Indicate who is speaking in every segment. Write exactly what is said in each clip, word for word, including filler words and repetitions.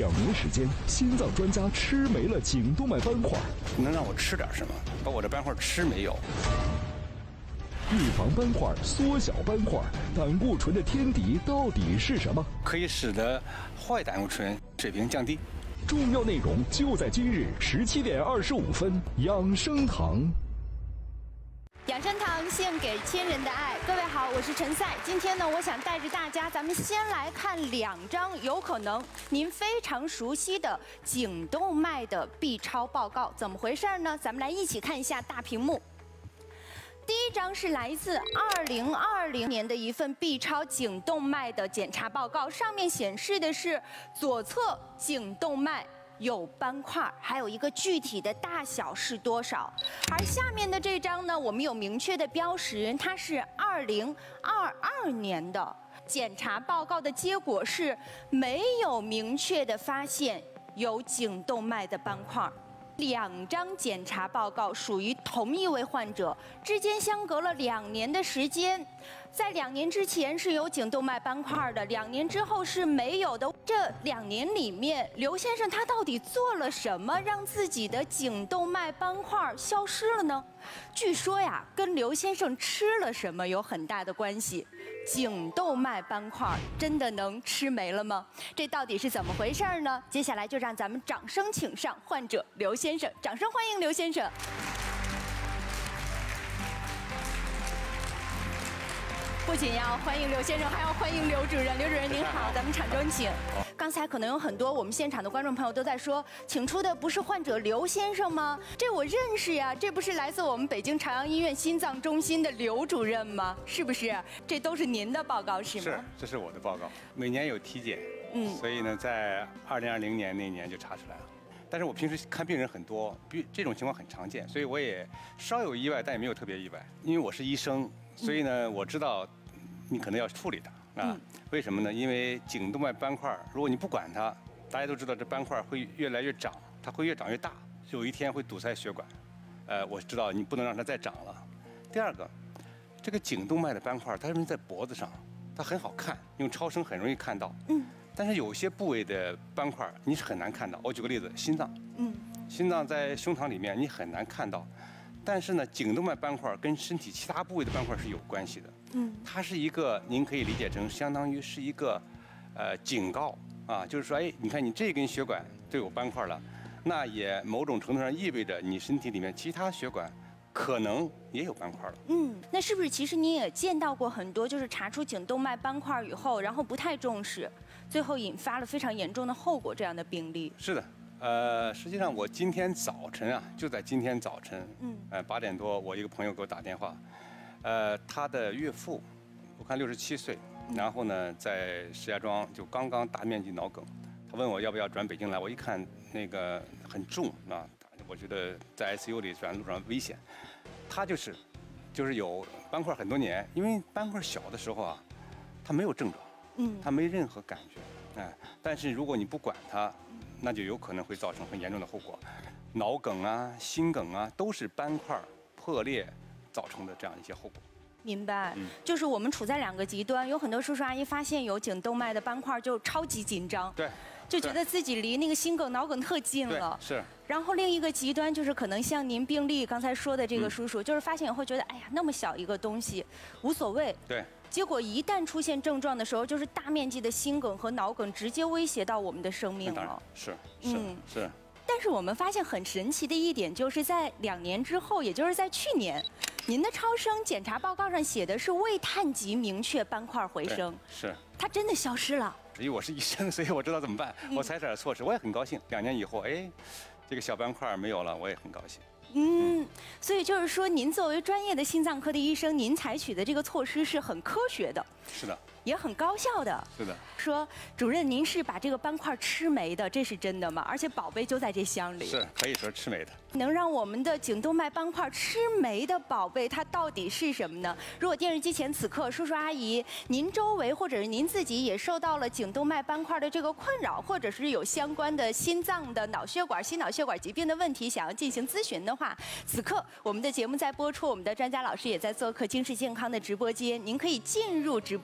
Speaker 1: 两年时间，心脏专家吃没了颈动脉斑块。
Speaker 2: 能让我吃点什么，把我这斑块吃没有？
Speaker 1: 预防斑块，缩小斑块，胆固醇的天敌到底是什么？
Speaker 2: 可以使得坏胆固醇水平降低。
Speaker 1: 重要内容就在今日十七点二十五分，养生堂。
Speaker 3: 养生堂献给千人的爱，各位好，我是陈赛。今天呢，我想带着大家，咱们先来看两张有可能您非常熟悉的颈动脉的 B 超报告，怎么回事呢？咱们来一起看一下大屏幕。第一张是来自二零二零年的一份 B 超颈动脉的检查报告，上面显示的是左侧颈动脉有斑块，还有一个具体的大小是多少。而下面的这张呢，我们有明确的标识，它是二零二二年的检查报告的结果是没有明确的发现有颈动脉的斑块。两张检查报告属于同一位患者，之间相隔了两年的时间。在两年之前是有颈动脉斑块的，两年之后是没有的。这两年里面，刘先生他到底做了什么，让自己的颈动脉斑块消失了呢？据说呀，跟刘先生吃了什么有很大的关系。颈动脉斑块真的能吃没了吗？这到底是怎么回事呢？接下来就让咱们掌声请上患者刘先生，掌声欢迎刘先生。不仅要欢迎刘先生，还要欢迎刘主任。刘主任您好，咱们场中请。刚才可能有很多我们现场的观众朋友都在说，请出的不是患者刘先生吗？这我认识呀，这不是来自我们北京朝阳医院心脏中心的刘主任吗？是不是？这都是您的报告是吗？
Speaker 2: 是，这是我的报告。每年有体检，嗯，所以呢，在二零二零年那年就查出来了。但是我平时看病人很多，比这种情况很常见，所以我也稍有意外，但也没有特别意外。因为我是医生，所以呢，我知道你可能要处理它啊。嗯、为什么呢？因为颈动脉斑块，如果你不管它，大家都知道这斑块会越来越长，它会越长越大，有一天会堵塞血管。呃，我知道你不能让它再长了。第二个，这个颈动脉的斑块，它是在脖子上，它很好看，用超声很容易看到。嗯。但是有些部位的斑块你是很难看到。我举个例子，心脏，嗯，心脏在胸膛里面你很难看到，但是呢，颈动脉斑块跟身体其他部位的斑块是有关系的，嗯，它是一个，您可以理解成相当于是一个，呃，警告啊，就是说，哎，你看你这根血管都有斑块了，那也某种程度上意味着你身体里面其他血管可能也有斑块了。嗯，
Speaker 3: 那是不是其实你也见到过很多，就是查出颈动脉斑块以后，然后不太重视，最后引发了非常严重的后果这样的病例？
Speaker 2: 是的，呃，实际上我今天早晨啊，就在今天早晨，嗯，呃，八点多，我一个朋友给我打电话，呃，他的岳父，我看六十七岁，然后呢，在石家庄就刚刚大面积脑梗，他问我要不要转北京来，我一看那个很重啊。我觉得在 I C U 里转路上危险，他就是，就是有斑块很多年，因为斑块小的时候啊，它没有症状，嗯，它没任何感觉，哎，但是如果你不管它，那就有可能会造成很严重的后果，脑梗啊、心梗啊，都是斑块破裂造成的这样一些后果。
Speaker 3: 明白，嗯、就是我们处在两个极端，有很多叔叔阿姨发现有颈动脉的斑块就超级紧张，
Speaker 2: 对。
Speaker 3: 就觉得自己离那个心梗、脑梗特近了。
Speaker 2: 是。
Speaker 3: 然后另一个极端就是可能像您病例刚才说的这个叔叔，嗯、就是发现以后觉得，哎呀，那么小一个东西，无所谓。
Speaker 2: 对。
Speaker 3: 结果一旦出现症状的时候，就是大面积的心梗和脑梗直接威胁到我们的生命了。
Speaker 2: 是是嗯是。
Speaker 3: 但是我们发现很神奇的一点，就是在两年之后，也就是在去年，您的超声检查报告上写的是未探及明确斑块回升。
Speaker 2: 是。
Speaker 3: 它真的消失了。
Speaker 2: 因为我是医生，所以我知道怎么办，我采取点措施，我也很高兴。两年以后，哎，这个小斑块没有了，我也很高兴。
Speaker 3: 嗯，所以就是说，您作为专业的心脏科的医生，您采取的这个措施是很科学的。
Speaker 2: 是的。
Speaker 3: 也很高效的。
Speaker 2: 是的。
Speaker 3: 说主任，您是把这个斑块吃没的，这是真的吗？而且宝贝就在这箱里。
Speaker 2: 是，可以说吃没的。
Speaker 3: 能让我们的颈动脉斑块吃没的宝贝，它到底是什么呢？如果电视机前此刻叔叔阿姨，您周围或者是您自己也受到了颈动脉斑块的这个困扰，或者是有相关的心脏的、脑血管、心脑血管疾病的问题，想要进行咨询的话，此刻我们的节目在播出，我们的专家老师也在做客京视健康的直播间，您可以进入直播间，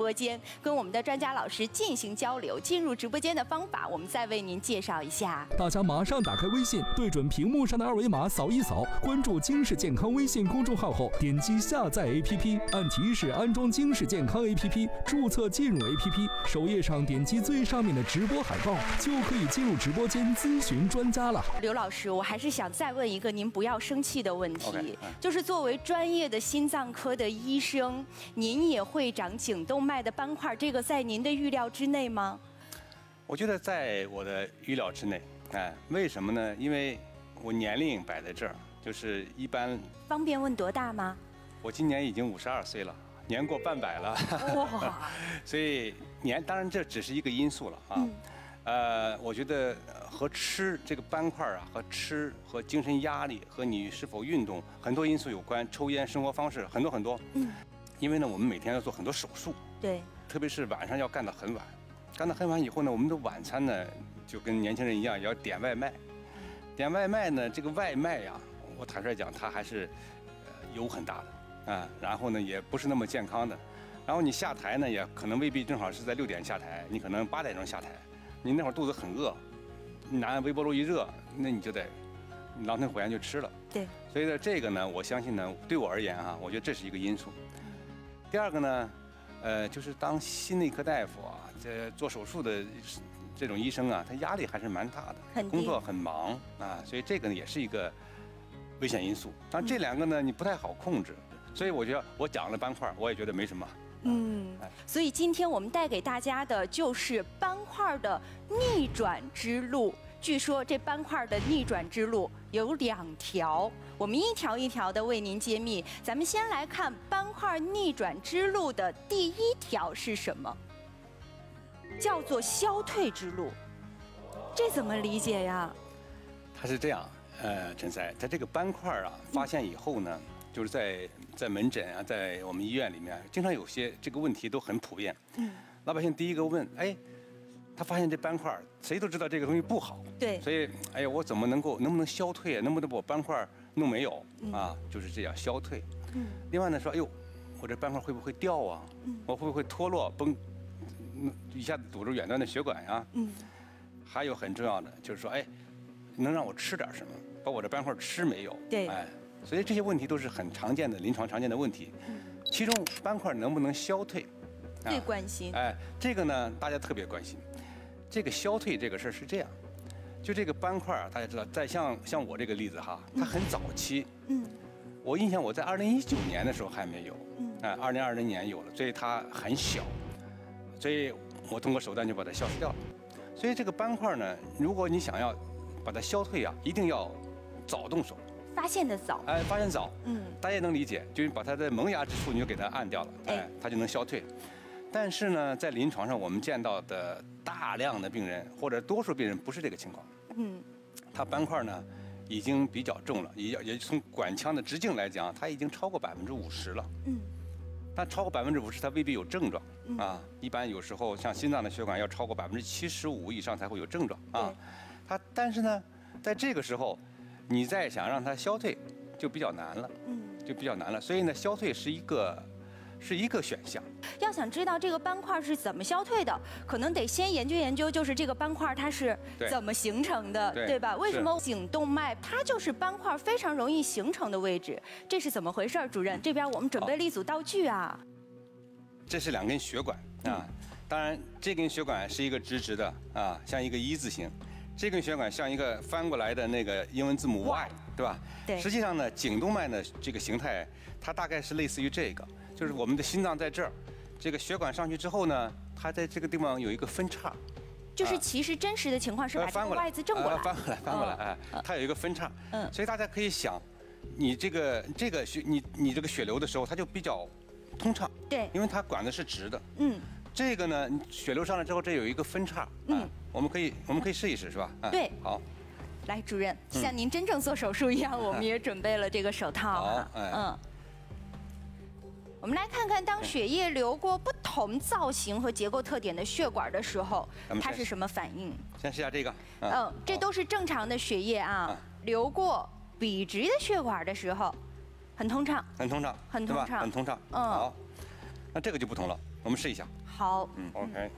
Speaker 3: 跟我们的专家老师进行交流。进入直播间的方法，我们再为您介绍一下。
Speaker 1: 大家马上打开微信，对准屏幕上的二维码扫一扫，关注京视健康微信公众号后，点击下载 A P P， 按提示安装京视健康 A P P， 注册进入 A P P， 首页上点击最上面的直播海报，就可以进入直播间咨询专家了。
Speaker 3: 刘老师，我还是想再问一个您不要生气的问题，
Speaker 2: okay,
Speaker 3: 就是作为专业的心脏科的医生，您也会长颈动脉的斑块，这个在您的预料之内吗？
Speaker 2: 我觉得在我的预料之内，哎，为什么呢？因为我年龄摆在这儿，就是一般。
Speaker 3: 方便问多大吗？
Speaker 2: 我今年已经五十二岁了，年过半百了。哇！所以年当然这只是一个因素了啊。嗯、呃，我觉得和吃这个斑块啊，和吃和精神压力和你是否运动很多因素有关，抽烟、生活方式很多很多。嗯。因为呢，我们每天要做很多手术。
Speaker 3: 对。
Speaker 2: 特别是晚上要干到很晚。干到很晚以后呢，我们的晚餐呢就跟年轻人一样，也要点外卖。点外卖呢，这个外卖呀，我坦率讲，它还是呃油很大的啊，然后呢也不是那么健康的。然后你下台呢，也可能未必正好是在六点下台，你可能八点钟下台。你那会儿肚子很饿，拿微波炉一热，那你就得狼吞虎咽就吃了。
Speaker 3: 对。
Speaker 2: 所以呢，这个呢，我相信呢，对我而言哈、啊，我觉得这是一个因素。第二个呢，呃，就是当心内科大夫啊。这做手术的这种医生啊，他压力还是蛮大的，工作很忙啊，所以这个呢也是一个危险因素。但这两个呢，你不太好控制，所以我觉得我讲了斑块，我也觉得没什么。
Speaker 3: 嗯，所以今天我们带给大家的就是斑块的逆转之路。据说这斑块的逆转之路有两条，我们一条一条的为您揭秘。咱们先来看斑块逆转之路的第一条是什么？叫做消退之路，这怎么理解呀？
Speaker 2: 它是这样，呃，陈赛，它这个斑块啊，发现以后呢，嗯、就是在在门诊啊，在我们医院里面，经常有些这个问题都很普遍。嗯，老百姓第一个问，哎，他发现这斑块，谁都知道这个东西不好。
Speaker 3: 对。
Speaker 2: 所以，哎呀，我怎么能够能不能消退啊？能不能把我斑块弄没有？嗯、啊，就是这样消退。嗯。另外呢，说，哎呦，我这斑块会不会掉啊？嗯。我会不会脱落崩？一下子堵住远端的血管呀、啊，嗯，还有很重要的就是说，哎，能让我吃点什么，把我这斑块吃没有？
Speaker 3: 对，
Speaker 2: 哎，所以这些问题都是很常见的临床常见的问题。嗯，其中斑块能不能消退，
Speaker 3: 最、啊、关心。
Speaker 2: 哎，这个呢，大家特别关心。这个消退这个事儿是这样，就这个斑块啊，大家知道，在像像我这个例子哈，它很早期。嗯，我印象我在二零一九年的时候还没有，嗯，哎，二零二零年有了，所以它很小。所以我通过手段就把它消失掉了。所以这个斑块呢，如果你想要把它消退啊，一定要早动手，
Speaker 3: 发现的早。
Speaker 2: 哎，发现早，嗯，大家也能理解，就是把它的萌芽之处你就给它按掉了，哎，它就能消退。但是呢，在临床上我们见到的大量的病人或者多数病人不是这个情况，嗯，它斑块呢已经比较重了，也也从管腔的直径来讲，它已经超过百分之五十了，嗯。但超过百分之五十，它未必有症状啊。一般有时候像心脏的血管要超过百分之七十五以上才会有症状啊。它但是呢，在这个时候，你再想让它消退，就比较难了，嗯，就比较难了。所以呢，消退是一个是一个选项。
Speaker 3: 要想知道这个斑块是怎么消退的，可能得先研究研究，就是这个斑块它是怎么形成的， 对, 对吧？为什么颈动脉它就是斑块非常容易形成的位置？这是怎么回事？主任，这边我们准备了一组道具啊。
Speaker 2: 这是两根血管啊，当然这根血管是一个直直的啊，像一个一字形。这根血管像一个翻过来的那个英文字母 Y， 对吧？
Speaker 3: 对。
Speaker 2: 实际上呢，颈动脉呢这个形态，它大概是类似于这个，就是我们的心脏在这儿，这个血管上去之后呢，它在这个地方有一个分叉。
Speaker 3: 就是其实真实的情况是把这个 Y 字正过来，
Speaker 2: 翻过来，翻过来，哎，它有一个分叉。嗯。所以大家可以想，你这个这个血，你你这个血流的时候，它就比较通畅。对。因为它管子是直的。嗯。这个呢，血流上来之后，这有一个分叉。嗯。我们可以，我们可以试一试，是吧？
Speaker 3: 对。
Speaker 2: 好。
Speaker 3: 来，主任，像您真正做手术一样，我们也准备了这个手套啊。嗯。我们来看看，当血液流过不同造型和结构特点的血管的时候，它是什么反应？
Speaker 2: 先试下这个。
Speaker 3: 嗯，这都是正常的血液啊，流过笔直的血管的时候，很通畅。
Speaker 2: 很通畅。
Speaker 3: 很通畅。
Speaker 2: 很通畅。嗯。好，那这个就不同了，我们试一下。
Speaker 3: 好，
Speaker 2: 嗯 ，OK。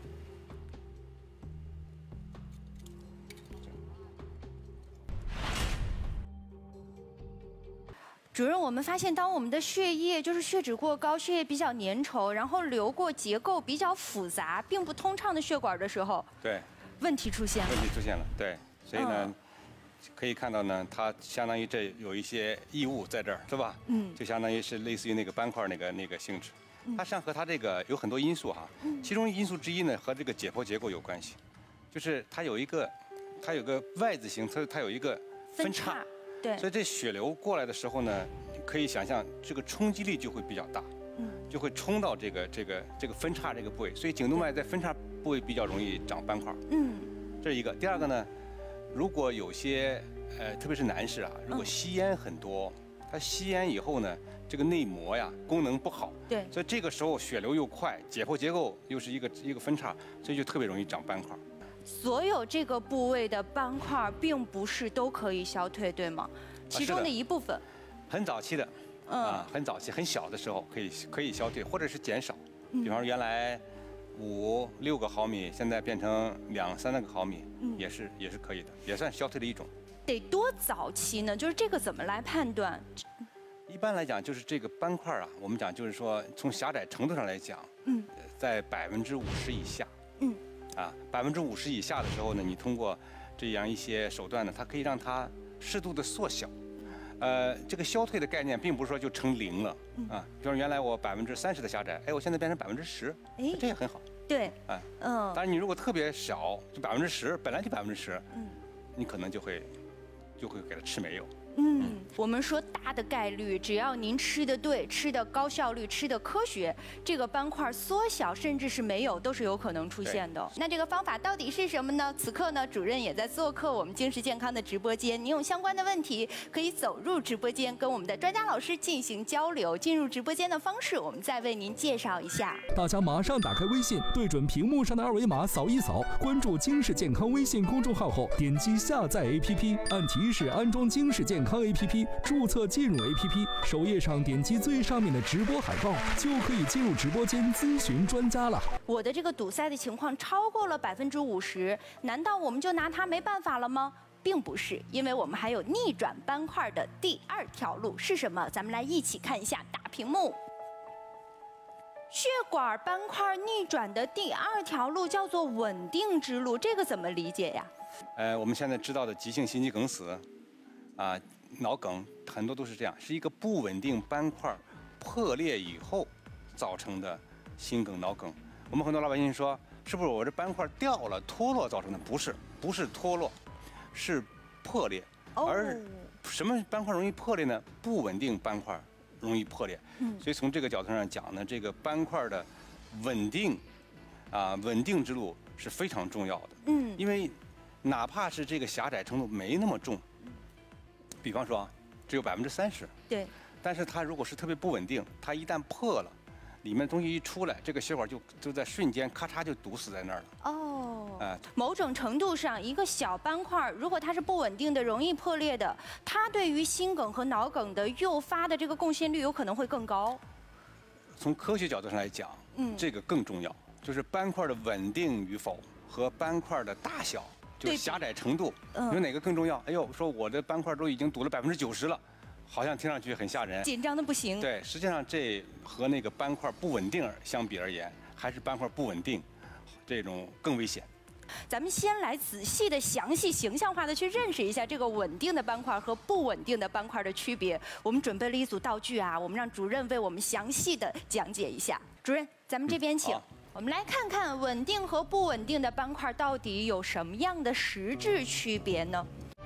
Speaker 3: 主任，我们发现，当我们的血液就是血脂过高、血液比较粘稠，然后流过结构比较复杂、并不通畅的血管的时候，
Speaker 2: 对，
Speaker 3: 问题出现了。
Speaker 2: 问题出现了，对，所以呢，嗯、可以看到呢，它相当于这有一些异物在这儿，是吧？嗯，就相当于是类似于那个斑块那个那个性质。它实际上和它这个有很多因素哈，其中因素之一呢和这个解剖结构有关系，就是它有一个，它有个 Y 字形，它它有一个分叉。
Speaker 3: 对，
Speaker 2: 所以这血流过来的时候呢，可以想象这个冲击力就会比较大，嗯，就会冲到这个这个这个分叉这个部位，所以颈动脉在分叉部位比较容易长斑块，嗯，这是一个。第二个呢，如果有些呃，特别是男士啊，如果吸烟很多，他吸烟以后呢，这个内膜呀功能不好，
Speaker 3: 对，
Speaker 2: 所以这个时候血流又快，解剖结构又是一个一个分叉，所以就特别容易长斑块。
Speaker 3: 所有这个部位的斑块并不是都可以消退，对吗？其中的一部分。
Speaker 2: 很早期的，嗯、啊，很早期、很小的时候可以可以消退，或者是减少。比方说原来五六个毫米，现在变成两三个毫米，嗯、也是也是可以的，也算消退的一种。
Speaker 3: 得多早期呢？就是这个怎么来判断？
Speaker 2: 一般来讲，就是这个斑块啊，我们讲就是说从狭窄程度上来讲，嗯，在百分之五十以下，嗯。啊，百分之五十以下的时候呢，你通过这样一些手段呢，它可以让它适度的缩小。呃，这个消退的概念并不是说就成零了啊。比如原来我百分之三十的狭窄，哎，我现在变成百分之十，哎，这也很好。
Speaker 3: 对，
Speaker 2: 哎，嗯。当然，你如果特别小，就百分之十，本来就百分之十，嗯，你可能就会就会给它吃没有。
Speaker 3: 嗯，我们说大的概率，只要您吃的对、吃的高效率、吃的科学，这个斑块缩小甚至是没有，都是有可能出现的。那这个方法到底是什么呢？此刻呢，主任也在做客我们京视健康的直播间。您有相关的问题，可以走入直播间，跟我们的专家老师进行交流。进入直播间的方式，我们再为您介绍一下。
Speaker 1: 大家马上打开微信，对准屏幕上的二维码扫一扫，关注京视健康微信公众号后，点击下载 A P P， 按提示安装京视健康 A P P， 注册进入 A P P， 首页上点击最上面的直播海报，就可以进入直播间咨询专家了。
Speaker 3: 我的这个堵塞的情况超过了百分之五十，难道我们就拿它没办法了吗？并不是，因为我们还有逆转斑块的第二条路是什么？咱们来一起看一下大屏幕。血管斑块逆转的第二条路叫做稳定之路，这个怎么理解呀？
Speaker 2: 呃，我们现在知道的急性心肌梗死，啊。脑梗很多都是这样，是一个不稳定斑块破裂以后造成的心梗、脑梗。我们很多老百姓说，是不是我这斑块掉了、脱落造成的？不是，不是脱落，是破裂。而什么斑块容易破裂呢？不稳定斑块容易破裂。所以从这个角度上讲呢，这个斑块的稳定啊，稳定之路是非常重要的。嗯，因为哪怕是这个狭窄程度没那么重。比方说，只有百分之三十，
Speaker 3: 对，
Speaker 2: 但是它如果是特别不稳定，它一旦破了，里面东西一出来，这个血管就就在瞬间咔嚓就堵死在那儿了。哦，
Speaker 3: 哎，某种程度上，一个小斑块，如果它是不稳定的、容易破裂的，它对于心梗和脑梗的诱发的这个贡献率有可能会更高。
Speaker 2: 从科学角度上来讲，嗯，这个更重要，就是斑块的稳定与否和斑块的大小。就是狭窄程度，有哪个更重要？哎呦，说我的斑块都已经堵了百分之九十了，好像听上去很吓人，
Speaker 3: 紧张的不行。
Speaker 2: 对，实际上这和那个斑块不稳定相比而言，还是斑块不稳定这种更危险。
Speaker 3: 咱们先来仔细的、详细、形象化的去认识一下这个稳定的斑块和不稳定的斑块的区别。我们准备了一组道具啊，我们让主任为我们详细的讲解一下。主任，咱们这边请。嗯我们来看看稳定和不稳定的斑块到底有什么样的实质区别呢？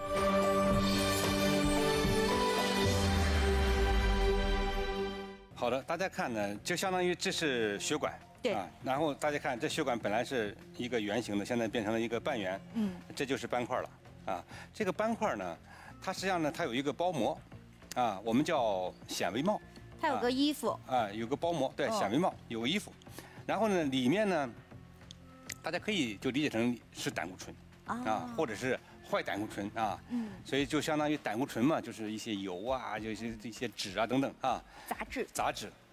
Speaker 2: 好的，大家看呢，就相当于这是血管，
Speaker 3: 对啊，
Speaker 2: 然后大家看这血管本来是一个圆形的，现在变成了一个半圆，嗯，这就是斑块了啊。这个斑块呢，它实际上呢，它有一个包膜，啊，我们叫显微帽，
Speaker 3: 它有个衣服
Speaker 2: 啊，有个包膜，对，显微帽有个衣服。然后呢，里面呢，大家可以就理解成是胆固醇啊，或者是坏胆固醇啊，嗯，所以就相当于胆固醇嘛，就是一些油啊，就是一些脂啊等等啊，
Speaker 3: 杂质，
Speaker 2: 杂质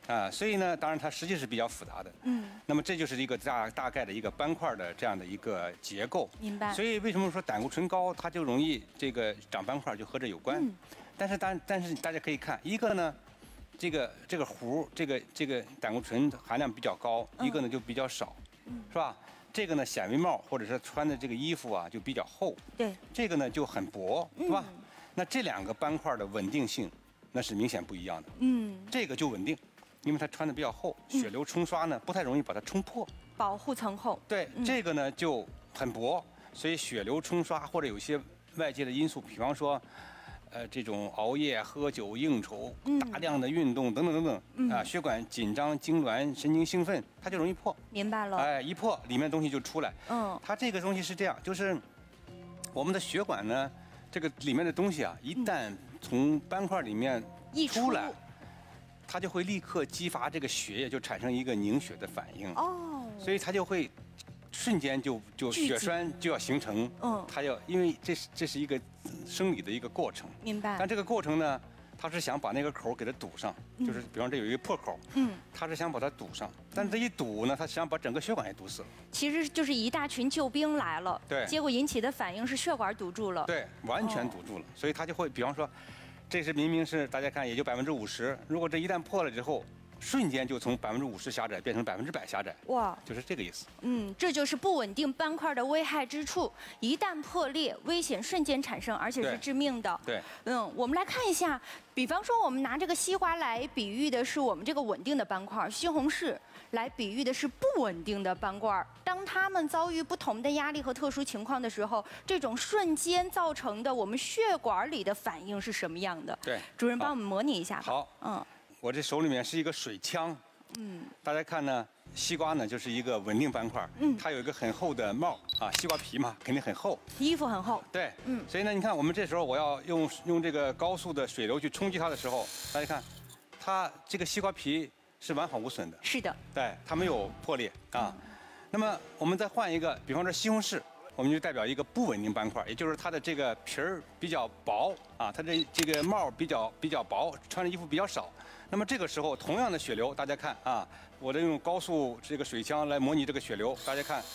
Speaker 2: 啊，所以呢，当然它实际是比较复杂的。嗯。那么这就是一个大大概的一个斑块的这样的一个结构。
Speaker 3: 明白。
Speaker 2: 所以为什么说胆固醇高，它就容易这个长斑块，就和这有关。嗯。但是但但是大家可以看，一个呢，这个这个核这个这个胆固醇含量比较高，一个呢就比较少，嗯、是吧？这个呢显微帽或者是穿的这个衣服啊就比较厚。对。这个呢就很薄，是吧？嗯、那这两个斑块的稳定性，那是明显不一样的。嗯。这个就稳定。因为它穿的比较厚，血流冲刷呢不太容易把它冲破，
Speaker 3: 保护层厚。对，
Speaker 2: 嗯、这个呢就很薄，所以血流冲刷或者有些外界的因素，比方说，呃，这种熬夜、喝酒、应酬、嗯、大量的运动等等等等，嗯、啊，血管紧张、痉挛、神经兴奋，它就容易破。
Speaker 3: 明白了。
Speaker 2: 哎，一破里面的东西就出来。嗯，它这个东西是这样，就是我们的血管呢，这个里面的东西啊，一旦从斑块里面出来。它就会立刻激发这个血液，就产生一个凝血的反应。哦，所以它就会瞬间就就血栓就要形成。嗯，它要因为这是这是一个生理的一个过程。
Speaker 3: 明白。
Speaker 2: 但这个过程呢，它是想把那个口给它堵上，嗯、就是比方这有一个破口，嗯，它是想把它堵上，但是这一堵呢，它想把整个血管也堵死了。
Speaker 3: 其实就是一大群救兵来了，
Speaker 2: 对，
Speaker 3: 结果引起的反应是血管堵住了。
Speaker 2: 对，完全堵住了，哦、所以它就会，比方说。这是明明是大家看也就百分之五十，如果这一旦破了之后，瞬间就从百分之五十狭窄变成百分之百狭窄。哇，就是这个意思。
Speaker 3: 嗯，这就是不稳定斑块的危害之处，一旦破裂，危险瞬间产生，而且是致命的。
Speaker 2: 对。
Speaker 3: 嗯，我们来看一下，比方说我们拿这个西瓜来比喻的是我们这个稳定的斑块，西红柿来比喻的是不稳定的斑块。当它们遭遇不同的压力和特殊情况的时候，这种瞬间造成的我们血管里的反应是什么样的？
Speaker 2: 对，
Speaker 3: 主任帮我们模拟一下吧。
Speaker 2: 好，嗯，我这手里面是一个水枪，嗯，大家看呢，西瓜呢就是一个稳定斑块，嗯，它有一个很厚的帽啊，西瓜皮嘛，肯定很厚，
Speaker 3: 衣服很厚，
Speaker 2: 对，嗯，所以呢，你看我们这时候我要用用这个高速的水流去冲击它的时候，大家看，它这个西瓜皮是完好无损的，
Speaker 3: 是的，
Speaker 2: 对，它没有破裂啊。嗯、那么我们再换一个，比方说西红柿，我们就代表一个不稳定斑块，也就是它的这个皮儿比较薄啊，它这这个帽比较比较薄，穿的衣服比较少。那么这个时候，同样的血流，大家看啊，我的用高速这个水枪来模拟这个血流，大家看，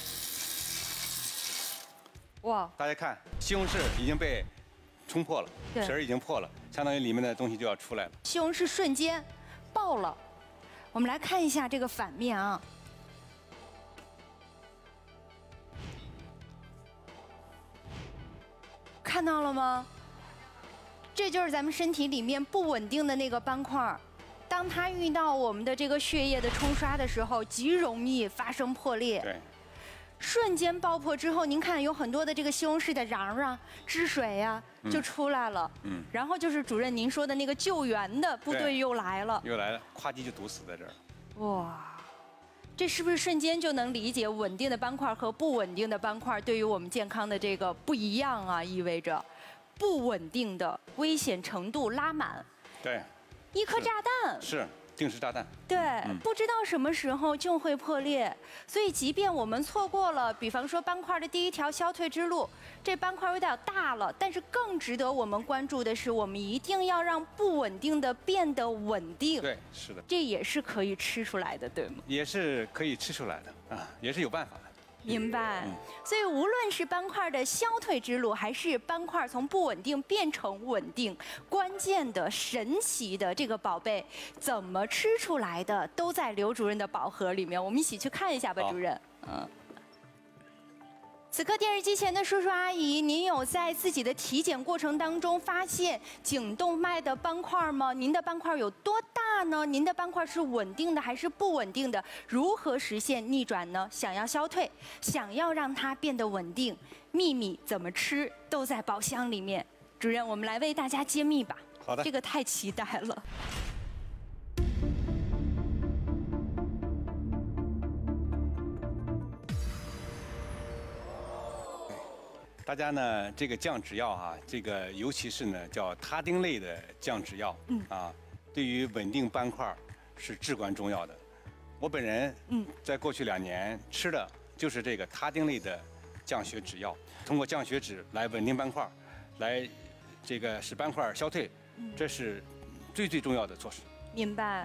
Speaker 2: 哇，大家看，西红柿已经被冲破了，皮儿已经破了，相当于里面的东西就要出来了。
Speaker 3: 西红柿瞬间爆了。我们来看一下这个反面啊，看到了吗？这就是咱们身体里面不稳定的那个斑块，当它遇到我们的这个血液的冲刷的时候，极容易发生破裂。
Speaker 2: 对。
Speaker 3: 瞬间爆破之后，您看有很多的这个西红柿的瓤啊、汁水呀、啊、就出来了。嗯。然后就是主任您说的那个救援的部队又来了。
Speaker 2: 又来了，咵叽就堵死在这儿。
Speaker 3: 哇，这是不是瞬间就能理解稳定的斑块和不稳定的斑块对于我们健康的这个不一样啊？意味着不稳定的危险程度拉满。
Speaker 2: 对。
Speaker 3: 一颗炸弹。
Speaker 2: 是。定时炸弹，
Speaker 3: 对，嗯、不知道什么时候就会破裂，所以即便我们错过了，比方说斑块的第一条消退之路，这斑块有点大了，但是更值得我们关注的是，我们一定要让不稳定的变得稳定。
Speaker 2: 对，是的，
Speaker 3: 这也是可以吃出来的，对吗？
Speaker 2: 也是可以吃出来的啊，也是有办法的。
Speaker 3: 明白，嗯、所以无论是斑块的消退之路，还是斑块从不稳定变成稳定，关键的、神奇的这个宝贝怎么吃出来的，都在刘主任的宝盒里面。我们一起去看一下吧，主任。嗯。此刻电视机前的叔叔阿姨，您有在自己的体检过程当中发现颈动脉的斑块吗？您的斑块有多大呢？您的斑块是稳定的还是不稳定的？如何实现逆转呢？想要消退，想要让它变得稳定，秘密怎么吃都在宝箱里面。主任，我们来为大家揭秘吧。
Speaker 2: 好的，
Speaker 3: 这个太期待了。
Speaker 2: 大家呢，这个降脂药啊，这个尤其是呢叫他汀类的降脂药，嗯啊，对于稳定斑块是至关重要的。我本人嗯，在过去两年吃的就是这个他汀类的降血脂药，通过降血脂来稳定斑块，来这个使斑块消退，这是最最重要的措施。
Speaker 3: 明白。嗯。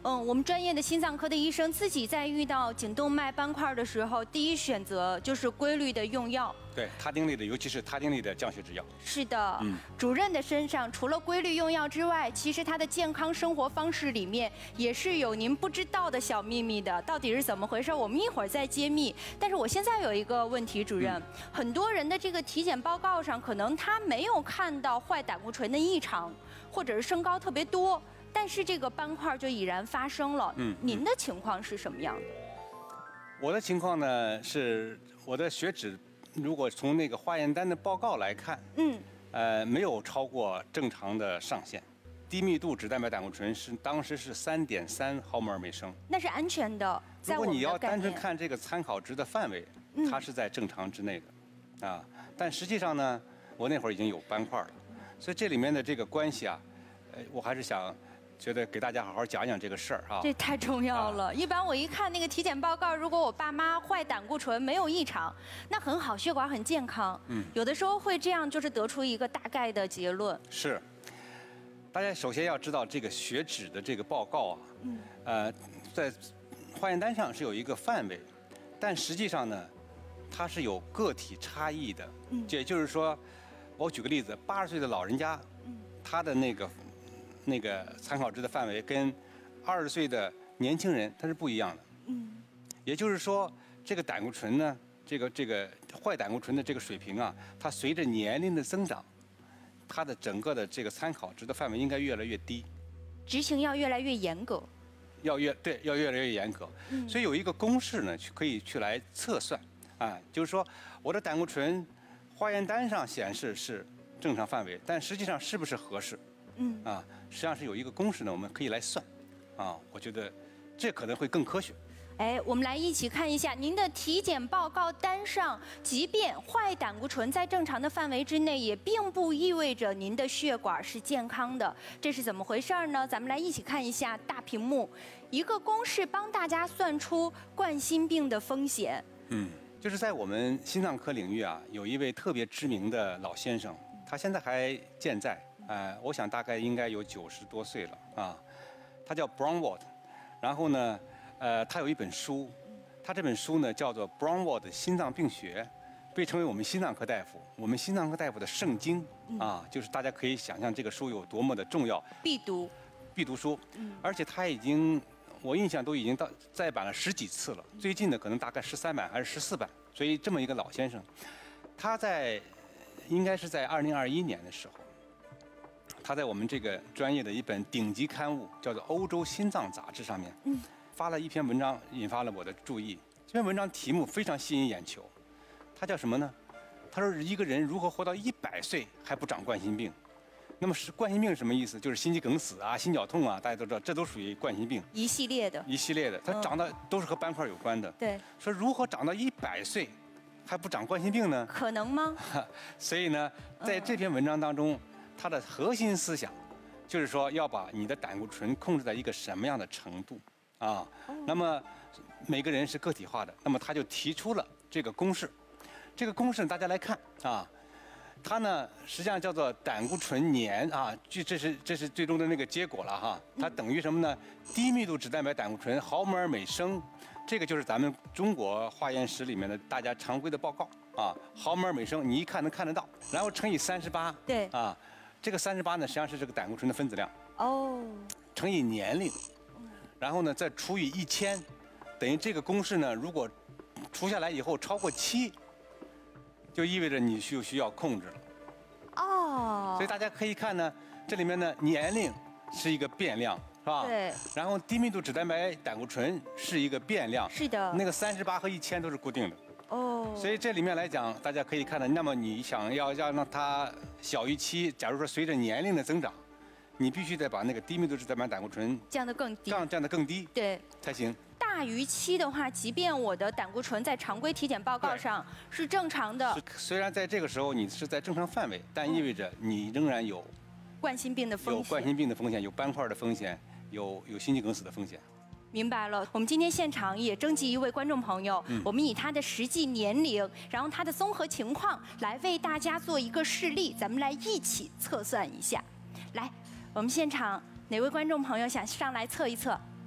Speaker 3: 嗯，我们专业的心脏科的医生自己在遇到颈动脉斑块的时候，第一选择就是规律的用药。
Speaker 2: 对，他汀类的，尤其是他汀类的降血脂药。
Speaker 3: 是的，
Speaker 2: 嗯，
Speaker 3: 主任的身上除了规律用药之外，其实他的健康生活方式里面也是有您不知道的小秘密的。到底是怎么回事？我们一会儿再揭秘。但是我现在有一个问题，主任，嗯、很多人的这个体检报告上，可能他没有看到坏胆固醇的异常，或者是升高特别多。 但是这个斑块就已然发生了。嗯，您的情况是什么样的？
Speaker 2: 我的情况呢，是我的血脂，如果从那个化验单的报告来看，嗯，呃，没有超过正常的上限。低密度脂蛋白胆固醇是当时是三点三毫摩尔每升，
Speaker 3: 那是安全的。
Speaker 2: 如果你要单纯看这个参考值的范围，
Speaker 3: 嗯、
Speaker 2: 它是在正常之内的，啊，但实际上呢，我那会儿已经有斑块了，所以这里面的这个关系啊，呃，我还是想。 觉得给大家好好讲讲这个事儿哈，
Speaker 3: 这太重要了。啊、一般我一看那个体检报告，如果我爸妈坏胆固醇没有异常，那很好，血管很健康。嗯，有的时候会这样，就是得出一个大概的结论。
Speaker 2: 是，大家首先要知道这个血脂的这个报告啊，嗯，呃，在化验单上是有一个范围，但实际上呢，它是有个体差异的。嗯，也就是说，我举个例子，八十岁的老人家，嗯，他的那个。 那个参考值的范围跟二十岁的年轻人它是不一样的。嗯，也就是说，这个胆固醇呢，这个这个坏胆固醇的这个水平啊，它随着年龄的增长，它的整个的这个参考值的范围应该越来越低。
Speaker 3: 执行要越来越严格。
Speaker 2: 要越对，要越来越严格。嗯，所以有一个公式呢，去可以去来测算啊，就是说我的胆固醇化验单上显示是正常范围，但实际上是不是合适？ 嗯啊，实际上是有一个公式呢，我们可以来算，啊，我觉得这可能会更科学。
Speaker 3: 哎，我们来一起看一下您的体检报告单上，即便坏胆固醇在正常的范围之内，也并不意味着您的血管是健康的，这是怎么回事呢？咱们来一起看一下大屏幕，一个公式帮大家算出冠心病的风险。
Speaker 2: 嗯，就是在我们心脏科领域啊，有一位特别知名的老先生，他现在还健在。 呃，我想大概应该有九十多岁了啊，他叫 Braunwald， 然后呢，呃，他有一本书，他这本书呢叫做 Braunwald 心脏病学，被称为我们心脏科大夫，我们心脏科大夫的圣经啊，就是大家可以想象这个书有多么的重要，
Speaker 3: 必读，
Speaker 2: 必读书，而且他已经，我印象都已经到再版了十几次了，最近的可能大概十三版还是十四版，所以这么一个老先生，他在应该是在二零二一年的时候。 他在我们这个专业的一本顶级刊物，叫做《欧洲心脏杂志》上面，嗯，发了一篇文章，引发了我的注意。这篇文章题目非常吸引眼球，它叫什么呢？他说一个人如何活到一百岁还不长冠心病。那么是冠心病是什么意思？就是心肌梗死啊、心绞痛啊，大家都知道，这都属于冠心病。
Speaker 3: 一系列的。一
Speaker 2: 系列的，它长到都是和斑块有关的。
Speaker 3: 对。
Speaker 2: 说如何长到一百岁还不长冠心病呢？
Speaker 3: 可能吗？
Speaker 2: 所以呢，在这篇文章当中。 它的核心思想，就是说要把你的胆固醇控制在一个什么样的程度啊？那么每个人是个体化的，那么他就提出了这个公式。这个公式大家来看啊，它呢实际上叫做胆固醇年啊，这这是这是最终的那个结果了哈。它等于什么呢？低密度脂蛋白胆固醇毫摩尔每升，这个就是咱们中国化验室里面的大家常规的报告啊，毫摩尔每升，你一看能看得到，然后乘以三十八，
Speaker 3: 对
Speaker 2: 啊。 这个三十八呢，实际上是这个胆固醇的分子量
Speaker 3: 哦，
Speaker 2: 乘以年龄，然后呢再除以一千，等于这个公式呢，如果除下来以后超过七，就意味着你需需要控制了。哦，所以大家可以看呢，这里面呢年龄是一个变量，是吧？
Speaker 3: 对。
Speaker 2: 然后低密度脂蛋白胆固醇是一个变量，
Speaker 3: 是的。
Speaker 2: 那个三十八和一千都是固定的。
Speaker 3: 哦，
Speaker 2: 所以这里面来讲，大家可以看到，那么你想要要让它小于七，假如说随着年龄的增长，你必须得把那个低密度脂蛋白胆固醇
Speaker 3: 降得更低，
Speaker 2: 降降得更低，
Speaker 3: 对，
Speaker 2: 才行。
Speaker 3: 大于七的话，即便我的胆固醇在常规体检报告上是正常的，
Speaker 2: 虽然在这个时候你是在正常范围，但意味着你仍然有
Speaker 3: 冠心病的风险，
Speaker 2: 有冠心病的风险，有斑块的风险，有有心肌梗死的风险。
Speaker 3: 明白了，我们今天现场也征集一位观众朋友，嗯、我们以他的实际年龄，然后他的综合情况来为大家做一个示例，咱们来一起测算一下。来，我们现场哪位观众朋友想上来测一测？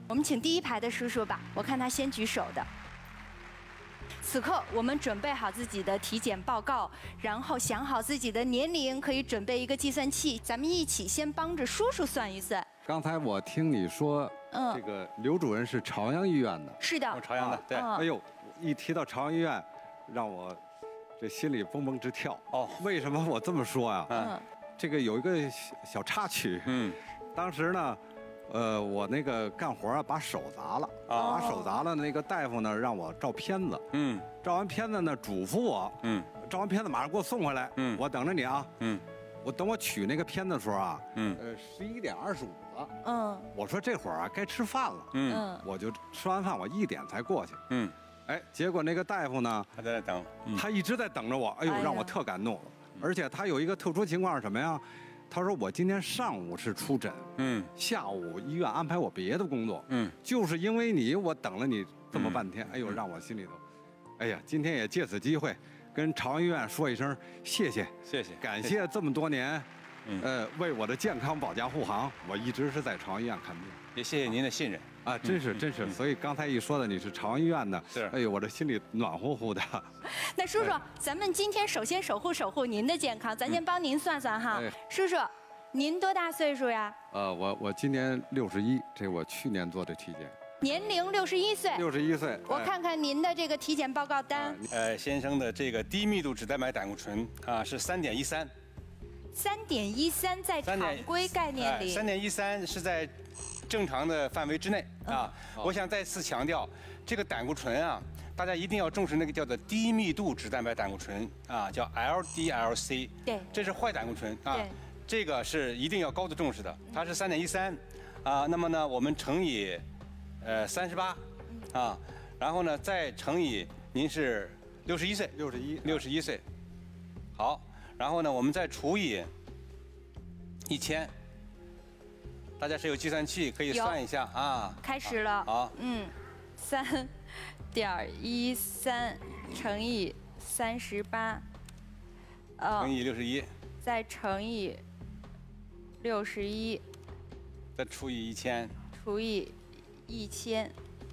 Speaker 3: 我们请第一排的叔叔吧，我看他先举手的。此刻我们准备好自己的体检报告，然后想好自己的年龄，可以准备一个计算器，咱们一起先帮着叔叔算一算。
Speaker 4: 刚才我听你说，嗯，这个刘主任是朝阳医院的，
Speaker 3: 是的，
Speaker 2: 朝阳的，对。
Speaker 3: 嗯、
Speaker 4: 哎呦，一提到朝阳医院，让我这心里蹦蹦直跳。哦，为什么我这么说呀？嗯，这个有一个小插曲。嗯，当时呢。呃，我那个干活啊，把手砸了，啊，把手砸了。那个大夫呢，让我照片子，嗯，照完片子呢，嘱咐我，嗯，照完片子马上给我送回来，嗯，我等着你啊，嗯，我等我取那个片子的时候啊，嗯，呃，十一点二十五了，嗯，我说这会儿啊该吃饭了，嗯，我就吃完饭我一点才过去，嗯，哎，结果那个大夫呢，
Speaker 2: 他在那等，
Speaker 4: 他一直在等着我，哎呦，让我特感动，而且他有一个特殊情况是什么呀？他说我今天上午是出诊，嗯，下午医院安排我别的工作，嗯，就是因为你，我等了你这么半天，哎呦，让我心里头，哎呀，今天也借此机会跟朝阳医院说一声谢谢，
Speaker 2: 谢谢，
Speaker 4: 感谢这么多年，呃，为我的健康保驾护航，我一直是在朝阳医院看病，
Speaker 2: 也谢谢您的信任
Speaker 4: 啊，真是真是，所以刚才一说的你是朝阳医院的，是，哎呦，我这心里暖乎乎的。
Speaker 3: 那叔叔，咱们今天首先守护守护您的健康，咱先帮您算算哈。叔叔，您多大岁数呀？
Speaker 4: 呃，我我今年六十一，这我去年做的体检。
Speaker 3: 年龄六十一岁。
Speaker 4: 六十一岁。
Speaker 3: 我看看您的这个体检报告单。
Speaker 2: 呃，先生的这个低密度脂蛋白胆固醇啊是三点一三。
Speaker 3: 三点一三在常规概念里。
Speaker 2: 三点一三是在正常的范围之内啊。我想再次强调，这个胆固醇啊。大家一定要重视那个叫做低密度脂蛋白胆固醇啊，叫 L D L C。对，这是坏胆固醇啊，这个是一定要高度重视的。它是三点一三啊，那么呢，我们乘以呃三十八啊，然后呢再乘以您是六十一岁，
Speaker 4: 六十一，
Speaker 2: 六十一岁。好，然后呢我们再除以一千。大家是有计算器可以算一下啊。
Speaker 3: 开始了。
Speaker 2: 好，
Speaker 3: 嗯，三。点一三乘以三十八，
Speaker 2: 呃，乘以六十一，
Speaker 3: 再乘以六十一，
Speaker 2: 再除以一千，
Speaker 3: 除以一千，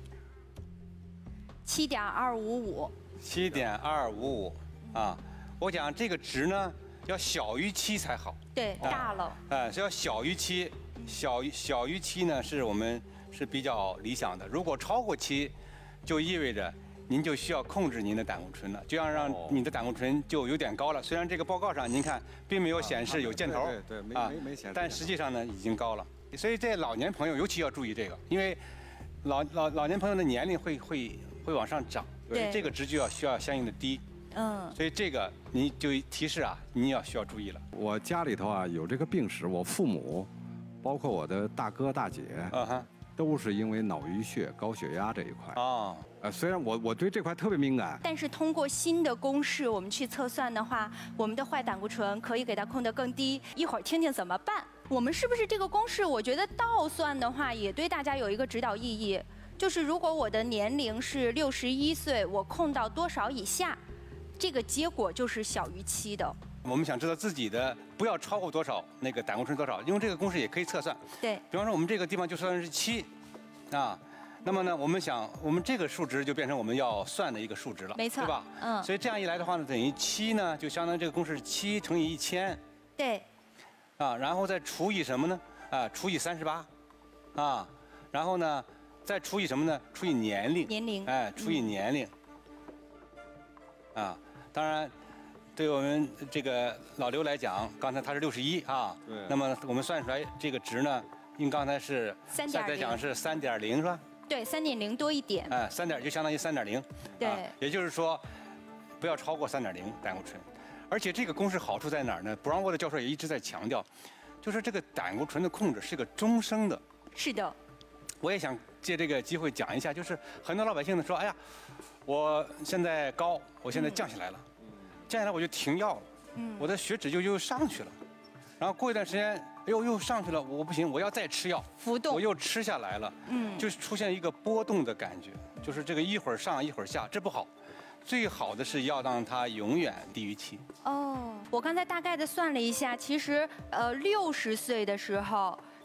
Speaker 3: 七点二五五，
Speaker 2: 七点二五五啊！我讲这个值呢要小于七才好，
Speaker 3: 对，大了，
Speaker 2: 哎，是要小于七，小于小于七呢是我们是比较理想的，如果超过七。就意味着您就需要控制您的胆固醇了，这样让你的胆固醇就有点高了。虽然这个报告上您看并没有显示有箭头，
Speaker 4: 对对，没没没显示，
Speaker 2: 但实际上呢已经高了。所以这老年朋友尤其要注意这个，因为老老老年朋友的年龄会会会往上涨，对，这个值就要需要相应的低。嗯，所以这个你就提示啊，你要需要注意了。
Speaker 4: 我家里头啊有这个病史，我父母，包括我的大哥大姐，啊哈。都是因为脑淤血、高血压这一块啊，呃，虽然我我对这块特别敏感，
Speaker 3: 但是通过新的公式，我们去测算的话，我们的坏胆固醇可以给它控得更低。一会儿听听怎么办。我们是不是这个公式？我觉得倒算的话，也对大家有一个指导意义，就是如果我的年龄是六十一岁，我控到多少以下，这个结果就是小于七的。
Speaker 2: 我们想知道自己的不要超过多少，那个胆固醇多少，用这个公式也可以测算。
Speaker 3: 对，
Speaker 2: 比方说我们这个地方就算是七，啊，那么呢，我们想我们这个数值就变成我们要算的一个数值了，
Speaker 3: 没错，
Speaker 2: 对吧？嗯。所以这样一来的话呢，等于七呢，就相当于这个公式七乘以一千。
Speaker 3: 对。
Speaker 2: 啊，然后再除以什么呢？啊，除以三十八，啊，然后呢，再除以什么呢？除以年龄。
Speaker 3: 年龄。
Speaker 2: 哎，除以年龄。嗯、啊，当然。对我们这个老刘来讲，刚才他是六十一啊，对。那么我们算出来这个值呢，因为刚才是
Speaker 3: 三点零，
Speaker 2: 再讲是三点零是吧？
Speaker 3: 对，三点零多一点。
Speaker 2: 哎，三点就相当于三点零。
Speaker 3: 对、啊。
Speaker 2: 也就是说，不要超过三点零胆固醇。而且这个公式好处在哪儿呢？布朗沃的教授也一直在强调，就是这个胆固醇的控制是个终生的。
Speaker 3: 是的。
Speaker 2: 我也想借这个机会讲一下，就是很多老百姓呢说，哎呀，我现在高，我现在降下来了。嗯降下来我就停药了，嗯，我的血脂就又上去了，然后过一段时间，哎呦又上去了，我不行，我要再吃药，
Speaker 3: 浮动，
Speaker 2: 我又吃下来了，嗯，就是出现一个波动的感觉，就是这个一会儿上一会儿下，这不好，最好的是要让它永远低于七。
Speaker 3: 哦，我刚才大概的算了一下，其实呃六十岁的时候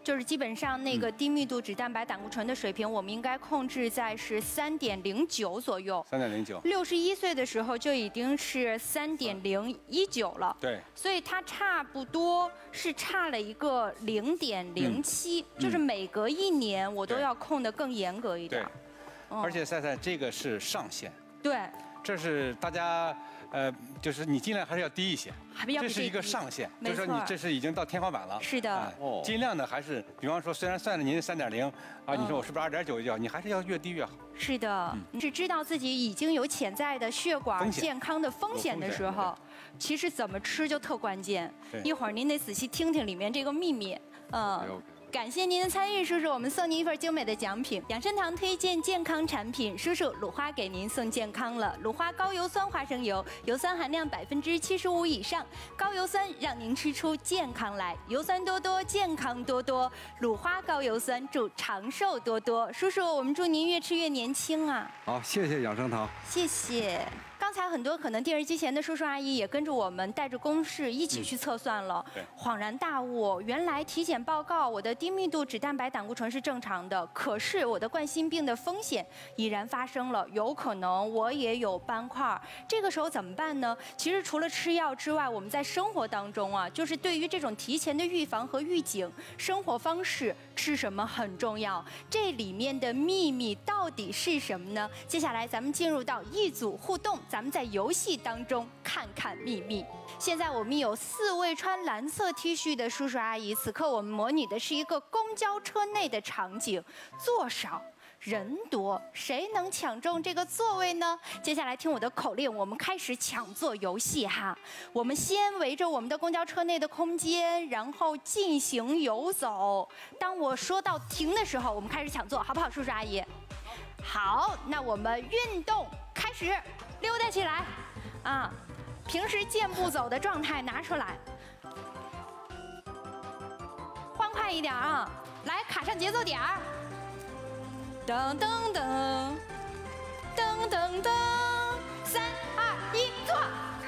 Speaker 3: 就是基本上那个低密度脂蛋白胆固醇的水平，我们应该控制在是三点零九左右。
Speaker 2: 三点零九。
Speaker 3: 六十一岁的时候就已经是三点零一九了。
Speaker 2: 对。
Speaker 3: 所以它差不多是差了一个零点零七，就是每隔一年我都要控得更严格一点。
Speaker 2: 对。而且赛赛这个是上限。
Speaker 3: 对。这
Speaker 2: 是大家。呃，就是你尽量还是要低一些，这是一个上限，就是说你这是已经到天花板了。
Speaker 3: 是的，
Speaker 2: 哦，尽量的还是，比方说，虽然算了您三点零啊，你说我是不是二点九就，你还是要越低越好。
Speaker 3: 是的，你是知道自己已经有潜在的血管健康的风险的时候，其实怎么吃就特关键。一会儿您得仔细听听里面这个秘密，嗯。感谢您的参与，叔叔，我们送您一份精美的奖品。养生堂推荐健康产品，叔叔鲁花给您送健康了。鲁花高油酸花生油，油酸含量百分之七十五以上，高油酸让您吃出健康来。油酸多多，健康多多。鲁花高油酸祝长寿多多。叔叔，我们祝您越吃越年轻啊！
Speaker 4: 好，谢谢养生堂。
Speaker 3: 谢谢。刚才很多可能电视机前的叔叔阿姨也跟着我们带着公式一起去测算了，
Speaker 2: 嗯、
Speaker 3: 恍然大悟，原来体检报告我的低密度脂蛋白胆固醇是正常的，可是我的冠心病的风险已然发生了，有可能我也有斑块，这个时候怎么办呢？其实除了吃药之外，我们在生活当中啊，就是对于这种提前的预防和预警，生活方式吃什么很重要，这里面的秘密到底是什么呢？接下来咱们进入到一组互动。咱们在游戏当中看看秘密。现在我们有四位穿蓝色 T 恤的叔叔阿姨，此刻我们模拟的是一个公交车内的场景，座少人多，谁能抢中这个座位呢？接下来听我的口令，我们开始抢座游戏哈。我们先围着我们的公交车内的空间，然后进行游走。当我说到停的时候，我们开始抢座，好不好，叔叔阿姨？好，那我们运动开始。溜达起来，啊，平时健步走的状态拿出来，欢快一点啊！来，卡上节奏点儿，噔噔噔，噔噔噔，三二一，坐。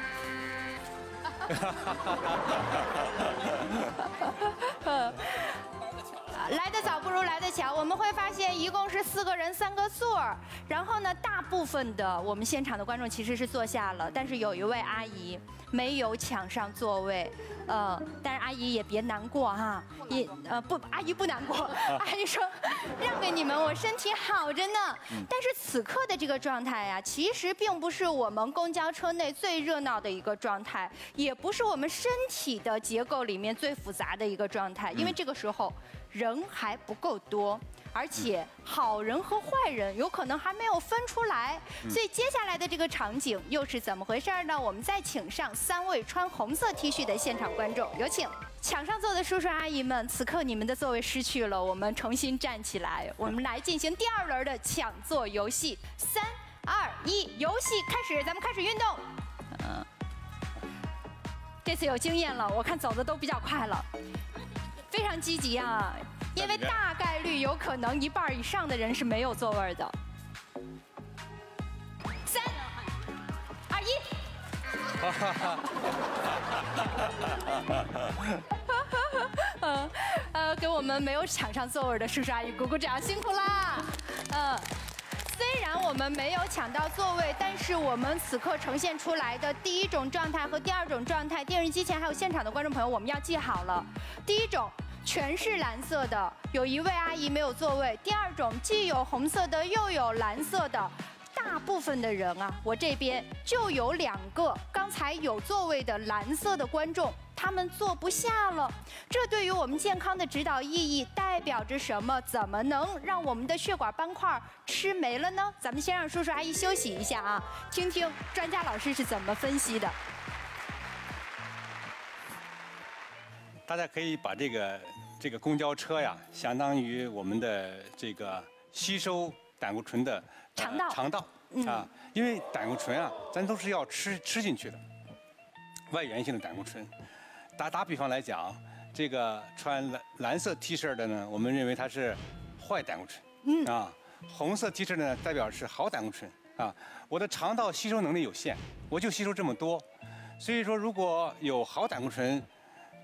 Speaker 3: 来得早不如来得巧，我们会发现一共是四个人三个座儿，然后呢，大部分的我们现场的观众其实是坐下了，但是有一位阿姨没有抢上座位，呃，但是阿姨也别难过哈，也呃不，阿姨不难过，阿姨说让给你们，我身体好着呢。但是此刻的这个状态呀，其实并不是我们公交车内最热闹的一个状态，也不是我们身体的结构里面最复杂的一个状态，因为这个时候人还不够多，而且好人和坏人有可能还没有分出来，所以接下来的这个场景又是怎么回事呢？我们再请上三位穿红色 T 恤的现场观众，有请。抢上座的叔叔阿姨们，此刻你们的座位失去了，我们重新站起来，我们来进行第二轮的抢座游戏。三二一，游戏开始，咱们开始运动。嗯，这次有经验了，我看走的都比较快了。非常积极啊，因为大概率有可能一半以上的人是没有座位的。三、二、一。呃呃，给我们没有抢上座位的叔叔阿姨鼓鼓掌，辛苦啦！呃，虽然我们没有抢到座位，但是我们此刻呈现出来的第一种状态和第二种状态，电视机前还有现场的观众朋友，我们要记好了。第一种全是蓝色的，有一位阿姨没有座位；第二种既有红色的又有蓝色的。大部分的人啊，我这边就有两个刚才有座位的蓝色的观众，他们坐不下了。这对于我们健康的指导意义代表着什么？怎么能让我们的血管斑块吃没了呢？咱们先让叔叔阿姨休息一下啊，听听专家老师是怎么分析的。
Speaker 2: 大家可以把这个这个公交车呀，相当于我们的这个吸收胆固醇的。
Speaker 3: 肠道，
Speaker 2: 肠道啊，因为胆固醇啊，咱都是要吃吃进去的，外源性的胆固醇。打打比方来讲，这个穿蓝蓝色 T 恤的呢，我们认为它是坏胆固醇，嗯啊，红色 T 恤呢代表是好胆固醇啊。我的肠道吸收能力有限，我就吸收这么多，所以说如果有好胆固醇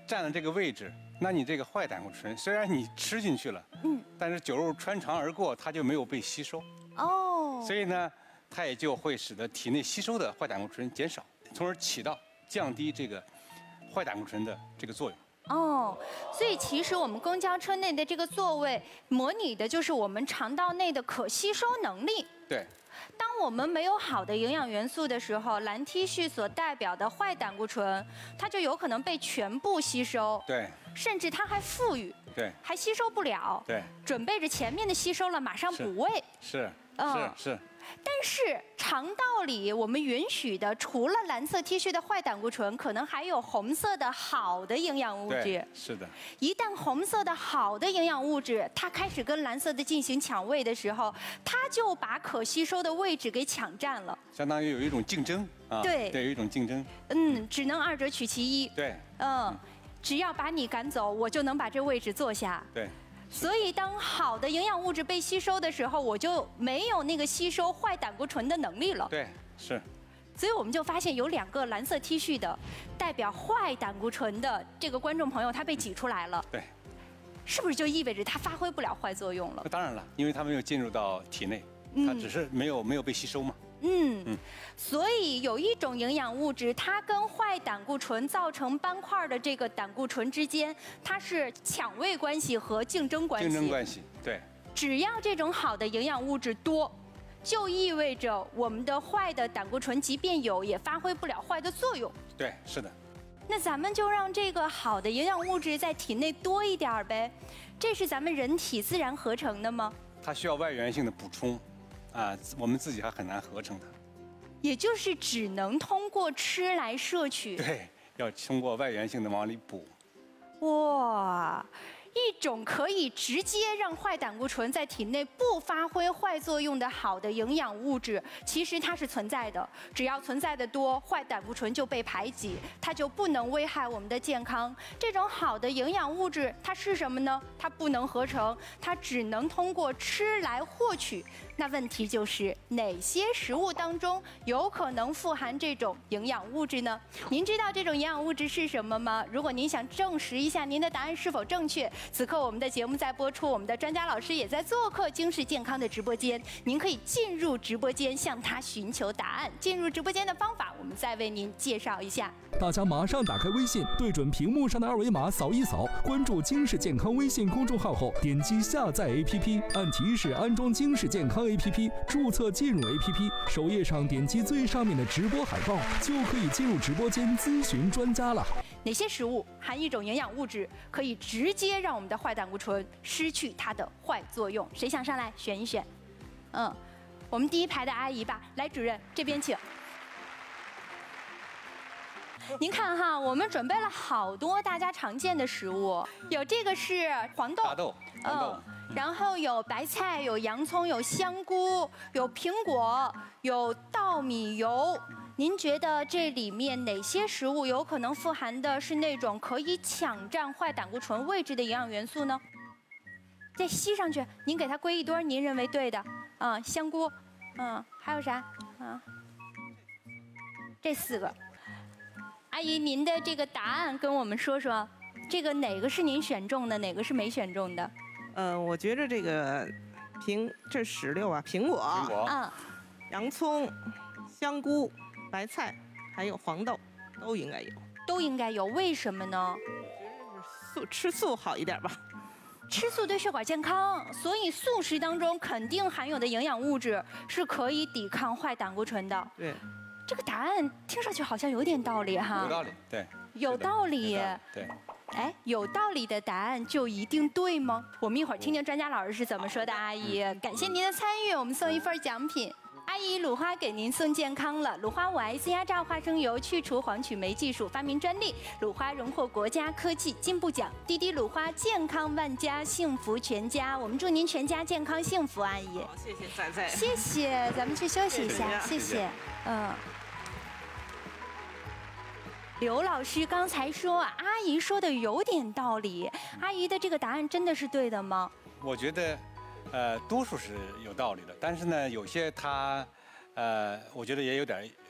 Speaker 2: 占了这个位置，那你这个坏胆固醇虽然你吃进去了，嗯，但是酒肉穿肠而过，它就没有被吸收。哦。所以呢，它也就会使得体内吸收的坏胆固醇减少，从而起到降低这个坏胆固醇的这个作用。
Speaker 3: 哦，所以其实我们公交车内的这个座位，模拟的就是我们肠道内的可吸收能力。
Speaker 2: 对。
Speaker 3: 当我们没有好的营养元素的时候，蓝 T 恤所代表的坏胆固醇，它就有可能被全部吸收。
Speaker 2: 对。
Speaker 3: 甚至它还富裕。
Speaker 2: 对。
Speaker 3: 还吸收不了。
Speaker 2: 对。
Speaker 3: 准备着前面的吸收了，马上补位。
Speaker 2: 是。是是。
Speaker 3: 但是肠道里我们允许的，除了蓝色 T 恤的坏胆固醇，可能还有红色的好的营养物质。
Speaker 2: 对，是的。
Speaker 3: 一旦红色的好的营养物质它开始跟蓝色的进行抢位的时候，它就把可吸收的位置给抢占了。
Speaker 2: 相当于有一种竞争啊。
Speaker 3: 对。
Speaker 2: 对，有一种竞争。
Speaker 3: 嗯，只能二者取其一。
Speaker 2: 对。
Speaker 3: 嗯，只要把你赶走，我就能把这位置坐下。
Speaker 2: 对。
Speaker 3: 所以，当好的营养物质被吸收的时候，我就没有那个吸收坏胆固醇的能力了。
Speaker 2: 对，是。
Speaker 3: 所以我们就发现有两个蓝色 T 恤的代表坏胆固醇的这个观众朋友，他被挤出来了。
Speaker 2: 对。
Speaker 3: 是不是就意味着他发挥不了坏作用了？
Speaker 2: 那当然了，因为他没有进入到体内，他只是没有没有被吸收嘛。
Speaker 3: 嗯嗯，所以有一种营养物质，它跟坏胆固醇造成斑块的这个胆固醇之间，它是抢位关系和竞争关系。
Speaker 2: 竞争关系，对。
Speaker 3: 只要这种好的营养物质多，就意味着我们的坏的胆固醇即便有，也发挥不了坏的作用。
Speaker 2: 对，是的。
Speaker 3: 那咱们就让这个好的营养物质在体内多一点呗，这是咱们人体自然合成的吗？
Speaker 2: 它需要外源性的补充。啊，我们自己还很难合成它，
Speaker 3: 也就是只能通过吃来摄取。
Speaker 2: 对，要通过外源性的往里补。
Speaker 3: 哇，一种可以直接让坏胆固醇在体内不发挥坏作用的好的营养物质，其实它是存在的。只要存在的多，坏胆固醇就被排挤，它就不能危害我们的健康。这种好的营养物质它是什么呢？它不能合成，它只能通过吃来获取。那问题就是哪些食物当中有可能富含这种营养物质呢？您知道这种营养物质是什么吗？如果您想证实一下您的答案是否正确，此刻我们的节目在播出，我们的专家老师也在做客京视健康的直播间，您可以进入直播间向他寻求答案。进入直播间的方法，我们再为您介绍一下。
Speaker 1: 大家马上打开微信，对准屏幕上的二维码扫一扫，关注京视健康微信公众号后，点击下载 A P P， 按提示安装京视健康 A P P， 注册进入 A P P， 首页上点击最上面的直播海报，就可以进入直播间咨询专家了。
Speaker 3: 哪些食物含一种营养物质，可以直接让我们的坏胆固醇失去它的坏作用？谁想上来选一选？嗯，我们第一排的阿姨吧，来，主任这边请。您看哈，我们准备了好多大家常见的食物，有这个是黄豆，
Speaker 2: 大豆，黄豆，
Speaker 3: 嗯，然后有白菜，有洋葱，有香菇，有苹果，有稻米油。您觉得这里面哪些食物有可能富含的是那种可以抢占坏胆固醇位置的营养元素呢？再吸上去，您给它归一堆，您认为对的。啊，香菇，嗯，还有啥？啊，这四个。阿姨，您的这个答案跟我们说说，这个哪个是您选中的，哪个是没选中的？
Speaker 5: 呃，我觉着这个苹这石榴啊，苹果，
Speaker 2: 苹果，
Speaker 5: 嗯，洋葱、香菇、白菜，还有黄豆，都应该有。
Speaker 3: 都应该有，为什么呢？
Speaker 5: 素吃素好一点吧。
Speaker 3: 吃素对血管健康，所以素食当中肯定含有的营养物质是可以抵抗坏胆固醇的。
Speaker 5: 对。
Speaker 3: 这个答案听上去好像有点道理哈。
Speaker 2: 有道理，对。
Speaker 3: 有道理。
Speaker 2: 对。
Speaker 3: 哎，有道理的答案就一定对吗？我们一会儿听听专家老师是怎么说的。阿姨，感谢您的参与，我们送一份奖品。阿姨，鲁花给您送健康了。鲁花五 S 压榨花生油去除黄曲霉技术发明专利，鲁花荣获国家科技进步奖。滴滴鲁花，健康万家，幸福全家。我们祝您全家健康幸福，阿姨。
Speaker 5: 谢谢仔仔。
Speaker 3: 谢谢，咱们去休息一下，谢谢。嗯。刘老师刚才说，阿姨说的有点道理。阿姨的这个答案真的是对的吗？
Speaker 2: 我觉得，呃，多数是有道理的，但是呢，有些它，呃，我觉得也有点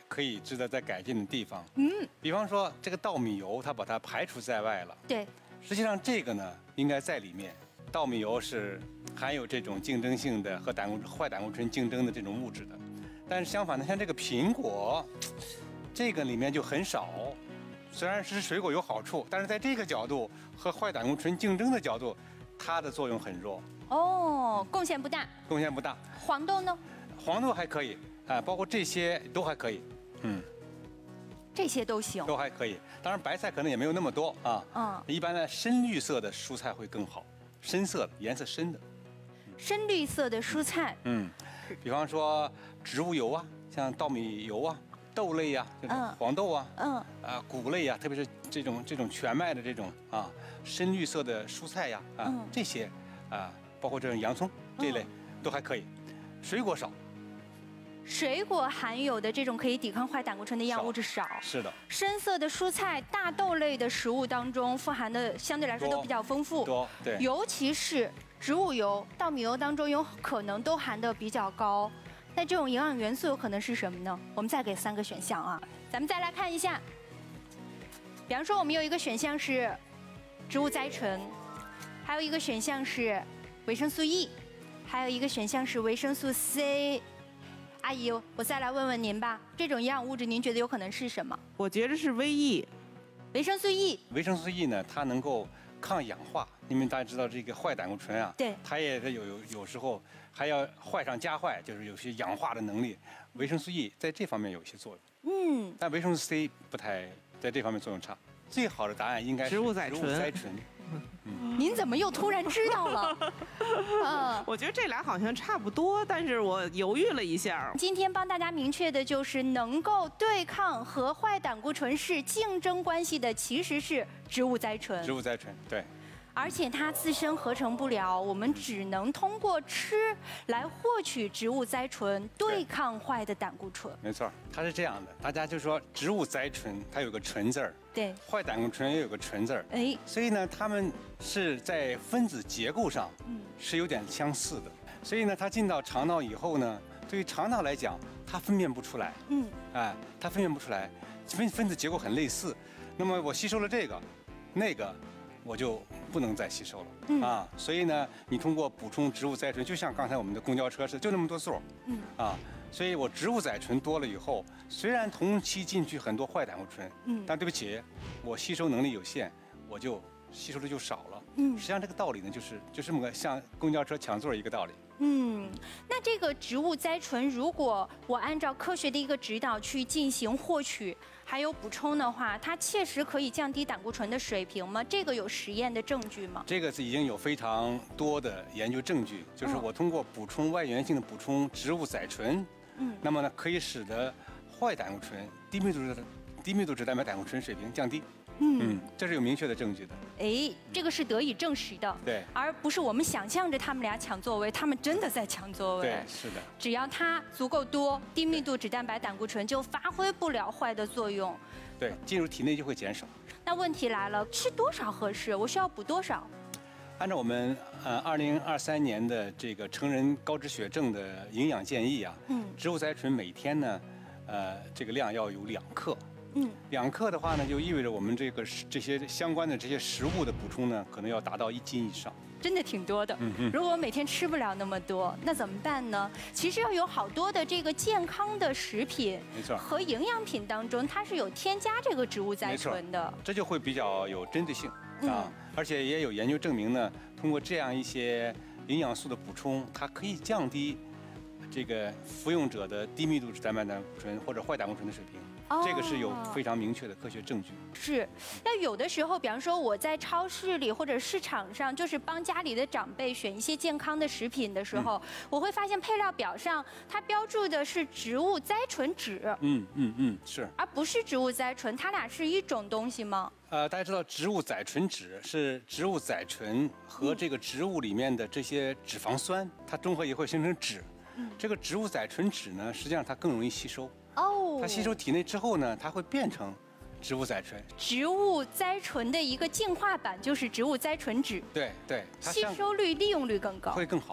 Speaker 2: 可以值得再改进的地方。嗯，比方说这个稻米油，它把它排除在外了。
Speaker 3: 对，
Speaker 2: 实际上这个呢应该在里面。稻米油是含有这种竞争性的和胆固坏胆固醇竞争的这种物质的，但是相反的，像这个苹果，这个里面就很少。虽然是水果有好处，但是在这个角度和坏胆固醇竞争的角度，它的作用很弱。
Speaker 3: 哦，贡献不大。
Speaker 2: 贡献不大。
Speaker 3: 黄豆呢？
Speaker 2: 黄豆还可以，啊、呃，包括这些都还可以。嗯。
Speaker 3: 这些都行。
Speaker 2: 都还可以。当然白菜可能也没有那么多啊。嗯。一般呢，深绿色的蔬菜会更好。深色的，颜色深的，
Speaker 3: 深绿色的蔬菜，
Speaker 2: 嗯，比方说植物油啊，像稻米油啊、豆类呀、啊，这种黄豆啊，嗯，啊谷类呀、啊，特别是这种这种全麦的这种啊，深绿色的蔬菜呀、啊，啊、嗯、这些啊，包括这种洋葱这一类、嗯、都还可以，水果少。
Speaker 3: 水果含有的这种可以抵抗坏胆固醇的营养物质少，
Speaker 2: 是的。
Speaker 3: 深色的蔬菜、大豆类的食物当中富含的相对来说都比较丰富，
Speaker 2: 多对。
Speaker 3: 尤其是植物油、稻米油当中有可能都含的比较高。那这种营养元素有可能是什么呢？我们再给三个选项啊，咱们再来看一下。比方说，我们有一个选项是植物甾醇，还有一个选项是维生素 E， 还有一个选项是维生素 C。阿姨，我再来问问您吧，这种营养物质您觉得有可能是什么？
Speaker 5: 我觉得是维 E，
Speaker 3: 维生素 E。
Speaker 2: 维生素 E 呢，它能够抗氧化，因为大家知道这个坏胆固醇啊，
Speaker 3: 对，
Speaker 2: 它也是有有有时候还要坏上加坏，就是有些氧化的能力。维生素 E 在这方面有一些作用，嗯，但维生素 C 不太在这方面作用差。最好的答案应该是
Speaker 5: 植物甾醇。
Speaker 2: 植物甾醇。
Speaker 3: 嗯、您怎么又突然知道了？
Speaker 5: 嗯，我觉得这俩好像差不多，但是我犹豫了一下。
Speaker 3: 今天帮大家明确的就是能够对抗和坏胆固醇是竞争关系的，其实是植物甾醇。
Speaker 2: 植物甾醇，对。
Speaker 3: 而且它自身合成不了，我们只能通过吃来获取植物甾醇，对抗坏的胆固醇。
Speaker 2: 没错，它是这样的，大家就说植物甾醇它有个醇字儿，
Speaker 3: 对，
Speaker 2: 坏胆固醇也有个醇字儿，哎，所以呢，它们是在分子结构上是有点相似的，所以呢，它进到肠道以后呢，对于肠道来讲，它分辨不出来，嗯，哎，它分辨不出来，分分子结构很类似，那么我吸收了这个，那个。我就不能再吸收了、嗯、啊，所以呢，你通过补充植物甾醇，就像刚才我们的公交车似的，就那么多座，嗯啊，所以我植物甾醇多了以后，虽然同期进去很多坏胆固醇，嗯，但对不起，我吸收能力有限，我就吸收的就少了，嗯，实际上这个道理呢，就是就这么个像公交车抢座一个道理。
Speaker 3: 嗯，那这个植物甾醇，如果我按照科学的一个指导去进行获取，还有补充的话，它切实可以降低胆固醇的水平吗？这个有实验的证据吗？
Speaker 2: 这个是已经有非常多的研究证据，就是我通过补充外源性的补充植物甾醇，嗯，那么呢可以使得坏胆固醇、低密度的低密度脂蛋白胆固醇水平降低。嗯，这是有明确的证据的。
Speaker 3: 哎，这个是得以证实的，
Speaker 2: 对，
Speaker 3: 而不是我们想象着他们俩抢座位，他们真的在抢座位。
Speaker 2: 对，是的。
Speaker 3: 只要它足够多，低密度脂蛋白胆固醇就发挥不了坏的作用。
Speaker 2: 对，进入体内就会减少。
Speaker 3: 那问题来了，吃多少合适？我需要补多少？
Speaker 2: 按照我们呃二零二三年的这个成人高脂血症的营养建议啊，嗯，植物甾醇每天呢，呃，这个量要有两克。嗯，两克的话呢，就意味着我们这个这些相关的这些食物的补充呢，可能要达到一斤以上，
Speaker 3: 真的挺多的。嗯嗯，如果我每天吃不了那么多，那怎么办呢？其实要有好多的这个健康的食品，
Speaker 2: 没错，
Speaker 3: 和营养品当中它是有添加这个植物甾醇的，
Speaker 2: 这就会比较有针对性啊，嗯、而且也有研究证明呢，通过这样一些营养素的补充，它可以降低这个服用者的低密度脂蛋白胆固醇或者坏胆固醇的水平。这个是有非常明确的科学证据。
Speaker 3: 是，那有的时候，比方说我在超市里或者市场上，就是帮家里的长辈选一些健康的食品的时候，嗯、我会发现配料表上它标注的是植物甾醇酯。
Speaker 2: 嗯嗯嗯，是。
Speaker 3: 而不是植物甾醇，它俩是一种东西吗？
Speaker 2: 呃，大家知道植物甾醇酯是植物甾醇和这个植物里面的这些脂肪酸，它综合也会形成酯。嗯、这个植物甾醇酯呢，实际上它更容易吸收。哦，它吸收体内之后呢，它会变成植物甾醇。
Speaker 3: 植物甾醇的一个进化版就是植物甾醇酯。
Speaker 2: 对对，
Speaker 3: 吸收率、利用率更高，
Speaker 2: 会更好。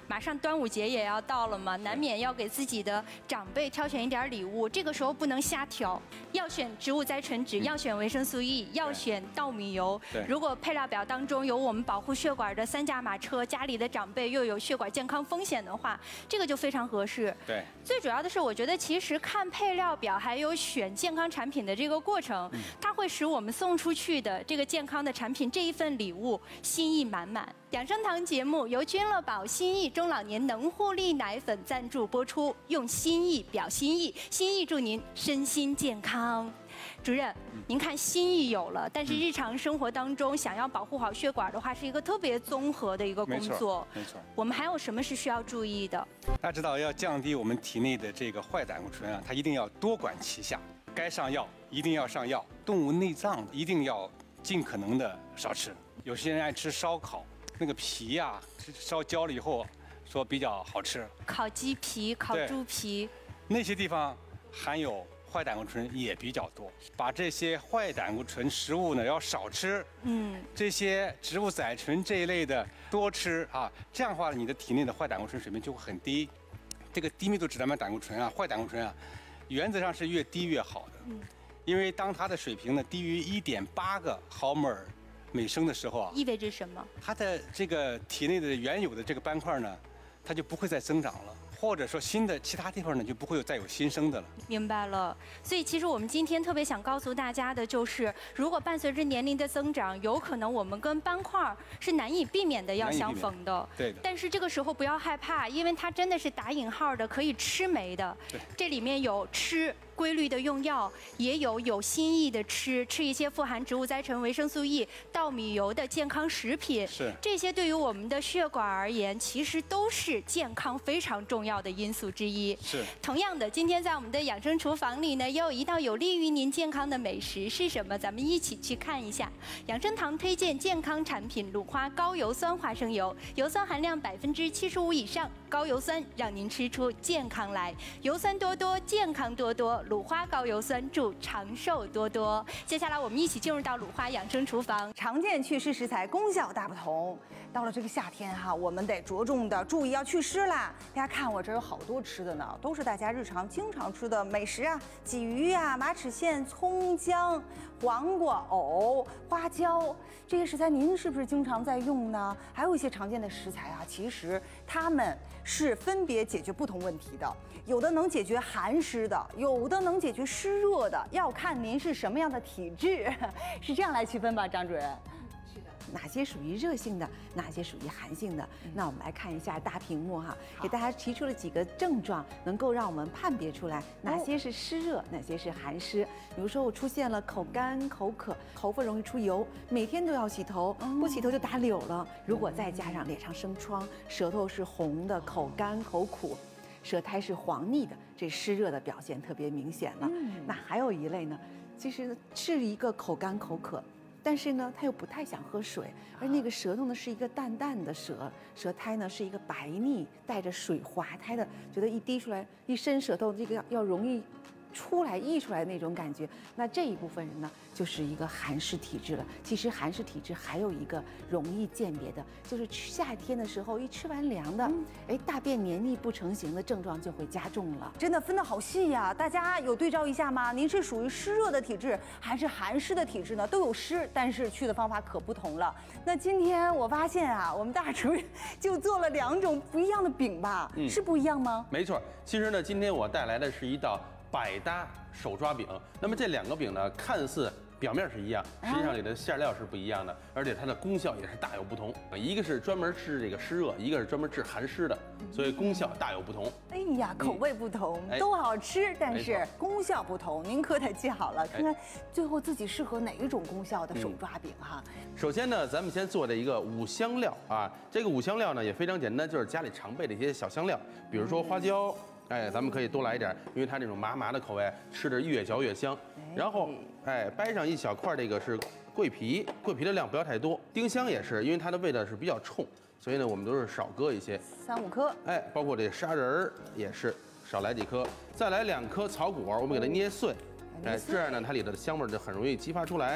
Speaker 3: 马上端午节也要到了嘛，难免要给自己的长辈挑选一点礼物，这个时候不能瞎挑，要选植物甾醇酯，要选维生素 E， 要选稻米油。如果配料表当中有我们保护血管的三驾马车，家里的长辈又有血管健康风险的话，这个就非常合适。
Speaker 2: 对，
Speaker 3: 最主要的是，我觉得其实看配料表还有选健康产品的这个过程，它会使我们送出去的这个健康的产品这一份礼物心意满满。养生堂节目由君乐宝心意中老年能护力奶粉赞助播出，用心意表心意，心意祝您身心健康。主任，您看心意有了，但是日常生活当中想要保护好血管的话，是一个特别综合的一个工作。
Speaker 2: 没错，
Speaker 3: 我们还有什么是需要注意的？
Speaker 2: 大家知道，要降低我们体内的这个坏胆固醇啊，它一定要多管齐下，该上药一定要上药，动物内脏一定要尽可能的少吃。有些人爱吃烧烤，那个皮呀、啊、烧焦了以后，说比较好吃。
Speaker 3: 烤鸡皮、烤猪皮，
Speaker 2: 那些地方含有坏胆固醇也比较多。把这些坏胆固醇食物呢要少吃，嗯，这些植物甾醇这一类的多吃啊，这样的话你的体内的坏胆固醇水平就会很低。这个低密度脂蛋白胆固醇啊，坏胆固醇啊，原则上是越低越好的，嗯，因为当它的水平呢低于一点八个毫摩尔每升的时候啊，
Speaker 3: 意味着什么？
Speaker 2: 它的这个体内的原有的这个斑块呢，它就不会再增长了，或者说新的其他地方呢就不会有再有新生的了。
Speaker 3: 明白了。所以其实我们今天特别想告诉大家的就是，如果伴随着年龄的增长，有可能我们跟斑块是难以避免的要相逢的。
Speaker 2: 对的。
Speaker 3: 但是这个时候不要害怕，因为它真的是打引号的可以吃没的。
Speaker 2: 对。
Speaker 3: 这里面有吃。规律的用药，也有有心意的吃，吃一些富含植物甾醇、维生素 E、稻米油的健康食品。
Speaker 2: 是
Speaker 3: 这些对于我们的血管而言，其实都是健康非常重要的因素之一。
Speaker 2: 是。
Speaker 3: 同样的，今天在我们的养生厨房里呢，也有一道有利于您健康的美食是什么？咱们一起去看一下。养生堂推荐健康产品鲁花高油酸花生油，油酸含量百分之七十五以上，高油酸让您吃出健康来。油酸多多，健康多多。鲁花高油酸祝长寿多多。接下来我们一起进入到鲁花养生厨房。
Speaker 6: 常见祛湿食材功效大不同。到了这个夏天哈，我们得着重的注意要祛湿啦。大家看我这有好多吃的呢，都是大家日常经常吃的美食啊，鲫鱼啊、马齿苋、葱姜、黄瓜、藕、花椒这些食材，您是不是经常在用呢？还有一些常见的食材啊，其实它们是分别解决不同问题的。有的能解决寒湿的，有的能解决湿热的，要看您是什么样的体质，是这样来区分吧，张主任。是的，哪些属于热性的，哪些属于寒性的？嗯、那我们来看一下大屏幕哈，给大家提出了几个症状，能够让我们判别出来哪些是湿热，哪些是寒湿。比如说我出现了口干、口渴，头发容易出油，每天都要洗头，不洗头就打绺了。如果再加上脸上生疮，舌头是红的，口干口苦。舌苔是黄腻的，这湿热的表现特别明显了。嗯、那还有一类呢，其实是一个口干口渴，但是呢，他又不太想喝水，而那个舌头呢是一个淡淡的舌，舌苔呢是一个白腻，带着水滑苔的，觉得一滴出来，一伸舌头，这个要要容易出来溢出来的那种感觉。那这一部分人呢，就是一个寒湿体质了。其实寒湿体质还有一个容易鉴别的，就是夏天的时候一吃完凉的，嗯、哎，大便黏腻不成形的症状就会加重了。真的分得好细呀、啊，大家有对照一下吗？您是属于湿热的体质还是寒湿的体质呢？都有湿，但是去的方法可不同了。那今天我发现啊，我们大厨就做了两种不一样的饼吧，嗯、是不一样吗？
Speaker 7: 没错，其实呢，今天我带来的是一道百搭手抓饼。那么这两个饼呢，看似表面是一样，实际上里的馅料是不一样的，而且它的功效也是大有不同。一个是专门治这个湿热，一个是专门治寒湿的，所以功效大有不同。
Speaker 6: 哎呀，口味不同，嗯、都好吃，但是功效不同，您可得记好了，看看最后自己适合哪一种功效的手抓饼哈。嗯、
Speaker 7: 首先呢，咱们先做的一个五香料啊，这个五香料呢也非常简单，就是家里常备的一些小香料，比如说花椒。哎，咱们可以多来一点，因为它这种麻麻的口味，吃的越嚼越香。然后，哎，掰上一小块，这个是桂皮，桂皮的量不要太多。丁香也是，因为它的味道是比较冲，所以呢，我们都是少搁一些，
Speaker 6: 三五颗。
Speaker 7: 哎，包括这砂仁儿也是少来几颗，再来两颗草果，我们给它捏碎，哎，这样呢，它里的香味就很容易激发出来。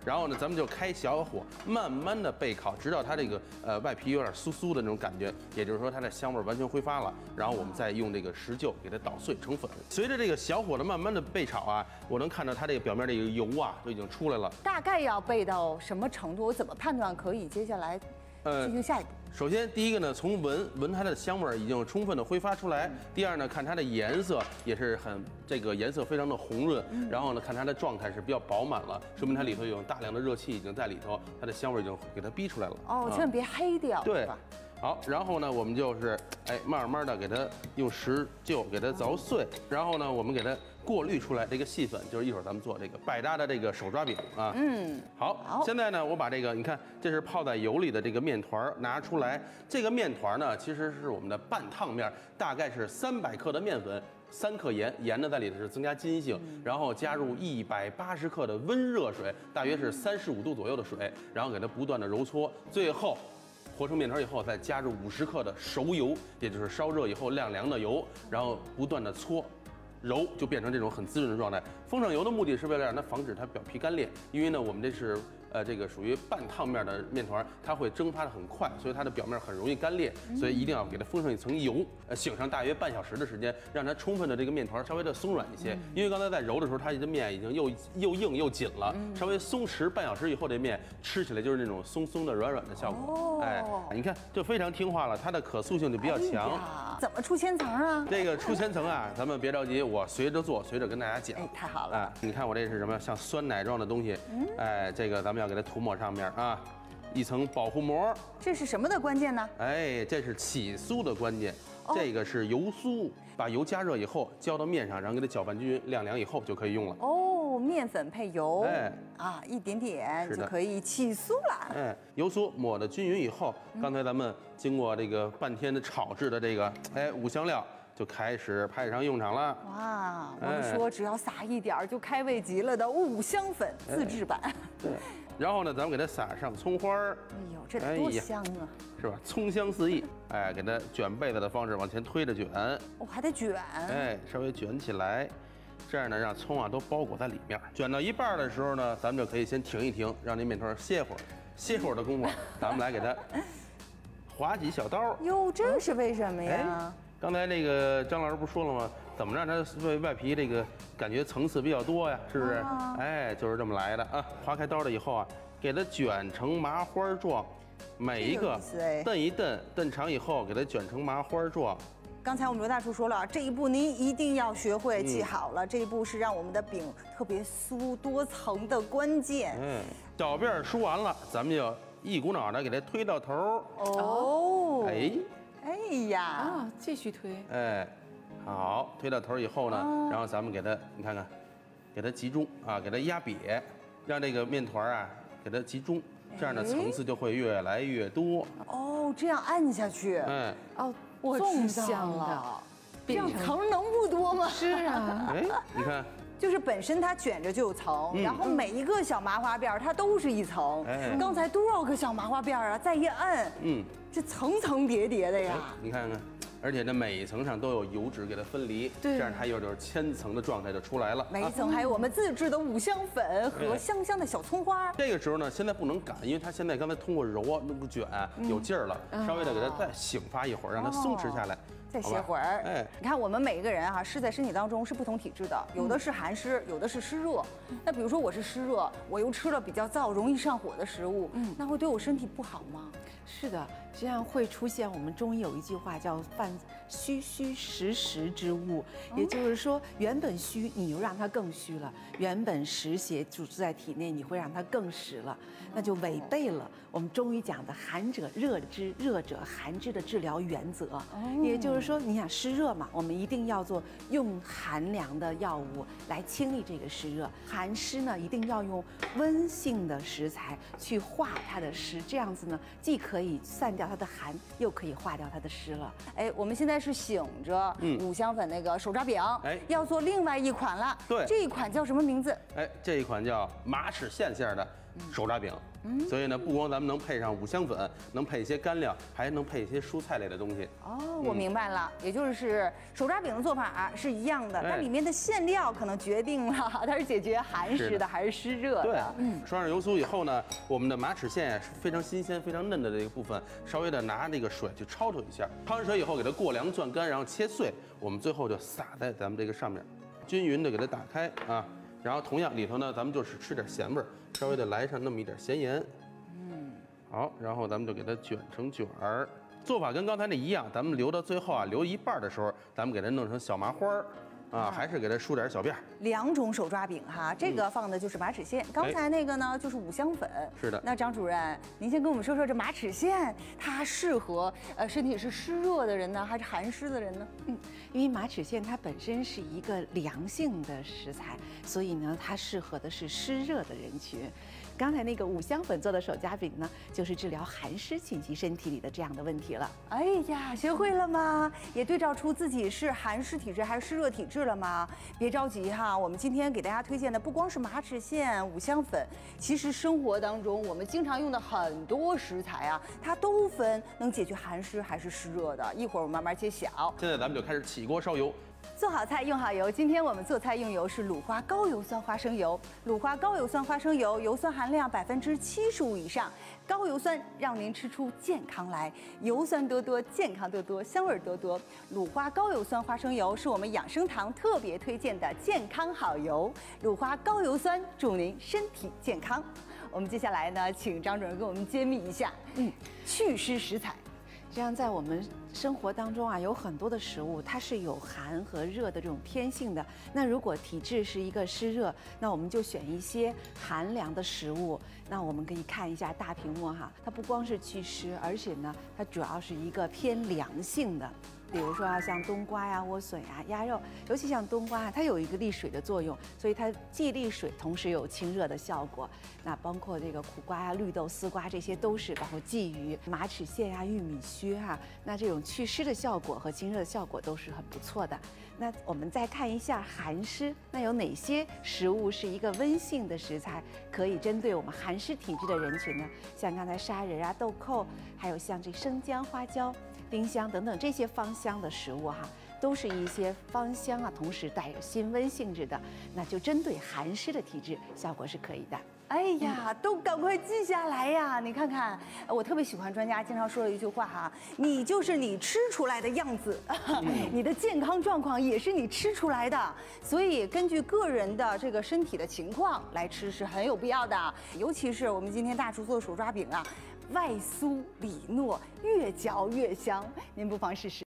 Speaker 7: 然后呢，咱们就开小火，慢慢的焙烤，直到它这个呃外皮有点酥酥的那种感觉，也就是说它的香味完全挥发了。然后我们再用这个石臼给它捣碎成粉。随着这个小火的慢慢的焙炒啊，我能看到它这个表面这个油啊都已经出来了。
Speaker 6: 大概要焙到什么程度？我怎么判断可以接下来进行下一步？
Speaker 7: 呃、首先第一个呢，从闻闻它的香味已经充分的挥发出来。第二呢，看它的颜色也是很这个颜色非常的红润。嗯、然后呢，看它的状态是比较饱满了，说明它里头有大量的热气已经在里头，它的香味已经给它逼出来了。
Speaker 6: 哦，千万别黑掉。
Speaker 7: 对。好，然后呢，我们就是哎，慢慢的给它用石臼给它凿碎，然后呢，我们给它过滤出来这个细粉，就是一会儿咱们做这个百搭的这个手抓饼啊。嗯，好，好现在呢，我把这个你看，这是泡在油里的这个面团拿出来，这个面团呢，其实是我们的半烫面，大概是三百克的面粉。三克盐，盐呢在里头是增加筋性，然后加入一百八十克的温热水，大约是三十五度左右的水，然后给它不断的揉搓，最后和成面团以后，再加入五十克的熟油，也就是烧热以后晾凉的油，然后不断的搓。揉就变成这种很滋润的状态。封上油的目的是为了让它防止它表皮干裂，因为呢我们这是呃这个属于半烫面的面团，它会蒸发的很快，所以它的表面很容易干裂，所以一定要给它封上一层油，呃醒上大约半小时的时间，让它充分的这个面团稍微的松软一些。因为刚才在揉的时候，它的面已经又又硬又紧了，稍微松弛半小时以后，这面吃起来就是那种松松的软软的效果。哎，你看就非常听话了，它的可塑性就比较强。
Speaker 6: 怎么出千层啊？
Speaker 7: 这个出千层啊，咱们别着急，我随着做，随着跟大家讲。
Speaker 6: 哎，太好了！
Speaker 7: 啊，你看我这是什么？像酸奶状的东西。嗯。哎，这个咱们要给它涂抹上面啊，一层保护膜。
Speaker 6: 这是什么的关键呢？
Speaker 7: 哎，这是起酥的关键。哦、这个是油酥，把油加热以后浇到面上，然后给它搅拌均匀，晾凉以后就可以用了。
Speaker 6: 哦，面粉配油。哎。啊，一点点就可以起酥了。
Speaker 7: 哎，油酥抹的均匀以后，刚才咱们经过这个半天的炒制的这个哎五香料。就开始派上用场了。
Speaker 6: 哇，我们说只要撒一点儿就开胃极了的五香粉自制版。
Speaker 7: 对。然后呢，咱们给它撒上葱花儿。
Speaker 6: 哎呦，这得多香啊！
Speaker 7: 是吧？葱香四溢。哎，给它卷被子的方式往前推着卷。
Speaker 6: 我还得卷。
Speaker 7: 哎，稍微卷起来，这样呢让葱啊都包裹在里面。卷到一半的时候呢，咱们就可以先停一停，让这面团歇会儿。歇会儿的功夫，咱们来给它划几小刀。
Speaker 6: 哟，这是为什么呀？
Speaker 7: 刚才那个张老师不说了吗？怎么让它外外皮这个感觉层次比较多呀？是不是？啊、哎，就是这么来的啊！划开刀了以后啊，给它卷成麻花状，每一个炖一炖，炖长以后给它卷成麻花状。
Speaker 6: 刚才我们罗大厨说了，这一步您一定要学会记好了，嗯、这一步是让我们的饼特别酥多层的关键。
Speaker 7: 嗯，小辫儿梳完了，咱们就一股脑的给它推到头。
Speaker 6: 哦，
Speaker 7: 哎。
Speaker 6: 哎呀
Speaker 5: 啊，继续推。
Speaker 7: 哎，好，推到头以后呢，哦、然后咱们给它，你看看，给它集中啊，给它压瘪，让这个面团啊给它集中，这样的层次就会越来越多。
Speaker 6: 哦，这样按下去。
Speaker 7: 哎，
Speaker 5: 哦，
Speaker 6: 我知道了，这样层能不多吗？
Speaker 5: 是啊。
Speaker 7: 哎，你看。
Speaker 6: 就是本身它卷着就有层，嗯、然后每一个小麻花辫它都是一层。哎、刚才多少个小麻花辫啊？再一按，嗯，这层层叠叠的呀。
Speaker 7: 你看看，而且呢每一层上都有油脂给它分离，这样它有点千层的状态就出来了。
Speaker 6: 每一层还有我们自制的五香粉和香香的小葱花。
Speaker 7: 这个时候呢，现在不能擀，因为它现在刚才通过揉啊、那个卷有劲儿了，嗯、稍微的给它再醒发一会儿，让它松弛下来。
Speaker 6: 再歇会儿，哎，你看我们每一个人啊，湿在身体当中是不同体质的，有的是寒湿，有的是湿热。那比如说我是湿热，我又吃了比较燥、容易上火的食物，嗯，那会对我身体不好吗？
Speaker 5: 是的，这样会出现我们中医有一句话叫“犯虚虚实实之物”，也就是说，原本虚，你又让它更虚了；原本实邪主治在体内，你会让它更实了，那就违背了我们中医讲的“寒者热之，热者寒之”的治疗原则。也就是说，你想湿热嘛，我们一定要做用寒凉的药物来清理这个湿热；寒湿呢，一定要用温性的食材去化它的湿，这样子呢，既可以散掉它的寒，又可以化掉它的湿了。
Speaker 6: 哎，我们现在是醒着五香粉那个手抓饼，哎，要做另外一款了。
Speaker 7: 对，
Speaker 6: 这一款叫什么名字？
Speaker 7: 哎，这一款叫马齿苋馅的手抓饼。嗯，所以呢，不光咱们能配上五香粉，能配一些干粮，还能配一些蔬菜类的东西。
Speaker 6: 哦，我明白了，也就是手抓饼的做法是一样的，但里面的馅料可能决定了它是解决寒湿的还是湿热的。
Speaker 7: 对，嗯，刷上油酥以后呢，我们的马齿苋是非常新鲜、非常嫩的这个部分，稍微的拿那个水去焯焯一下，焯完水以后给它过凉攥干，然后切碎，我们最后就撒在咱们这个上面，均匀的给它打开啊。然后同样里头呢，咱们就是吃点咸味儿，稍微的来上那么一点咸盐。嗯，好，然后咱们就给它卷成卷儿。做法跟刚才那一样，咱们留到最后啊，留一半的时候，咱们给它弄成小麻花儿。啊，还是给它梳点小辫儿。
Speaker 6: 两种手抓饼哈，这个放的就是马齿苋，刚才那个呢就是五香粉。
Speaker 7: 是的。
Speaker 6: 那张主任，您先跟我们说说这马齿苋，它适合呃身体是湿热的人呢，还是寒湿的人呢？
Speaker 5: 嗯，因为马齿苋它本身是一个凉性的食材，所以呢，它适合的是湿热的人群。刚才那个五香粉做的手抓饼呢，就是治疗寒湿侵袭身体里的这样的问题了。
Speaker 6: 哎呀，学会了吗？也对照出自己是寒湿体质还是湿热体质了吗？别着急哈，我们今天给大家推荐的不光是马齿苋、五香粉，其实生活当中我们经常用的很多食材啊，它都分能解决寒湿还是湿热的。一会儿我慢慢揭晓。
Speaker 7: 现在咱们就开始起锅烧油。
Speaker 6: 做好菜用好油，今天我们做菜用油是鲁花高油酸花生油。鲁花高油酸花生油，油酸含量百分之七十五以上，高油酸让您吃出健康来，油酸多多，健康多多，香味多多。鲁花高油酸花生油是我们养生堂特别推荐的健康好油。鲁花高油酸，祝您身体健康。我们接下来呢，请张主任给我们揭秘一下，嗯，祛湿食材。
Speaker 5: 这样在我们生活当中啊，有很多的食物它是有寒和热的这种天性的。那如果体质是一个湿热，那我们就选一些寒凉的食物。那我们可以看一下大屏幕哈，它不光是祛湿，而且呢，它主要是一个偏凉性的。比如说啊，像冬瓜呀、莴笋呀、鸭肉，尤其像冬瓜，它有一个利水的作用，所以它既利水，同时有清热的效果。那包括这个苦瓜呀、绿豆、丝瓜，这些都是，包括鲫鱼、马齿苋呀、玉米须哈，那这种祛湿的效果和清热的效果都是很不错的。那我们再看一下寒湿，那有哪些食物是一个温性的食材，可以针对我们寒湿体质的人群呢？像刚才砂仁啊、豆蔻，还有像这生姜、花椒、丁香等等这些芳香的食物哈，都是一些芳香啊，同时带有辛温性质的，那就针对寒湿的体质，效果是可以的。
Speaker 6: 哎呀，都赶快记下来呀！你看看，我特别喜欢专家经常说的一句话哈，你就是你吃出来的样子，你的健康状况也是你吃出来的，所以根据个人的这个身体的情况来吃是很有必要的。尤其是我们今天大厨做的手抓饼啊，外酥里糯，越嚼越香，您不妨试试。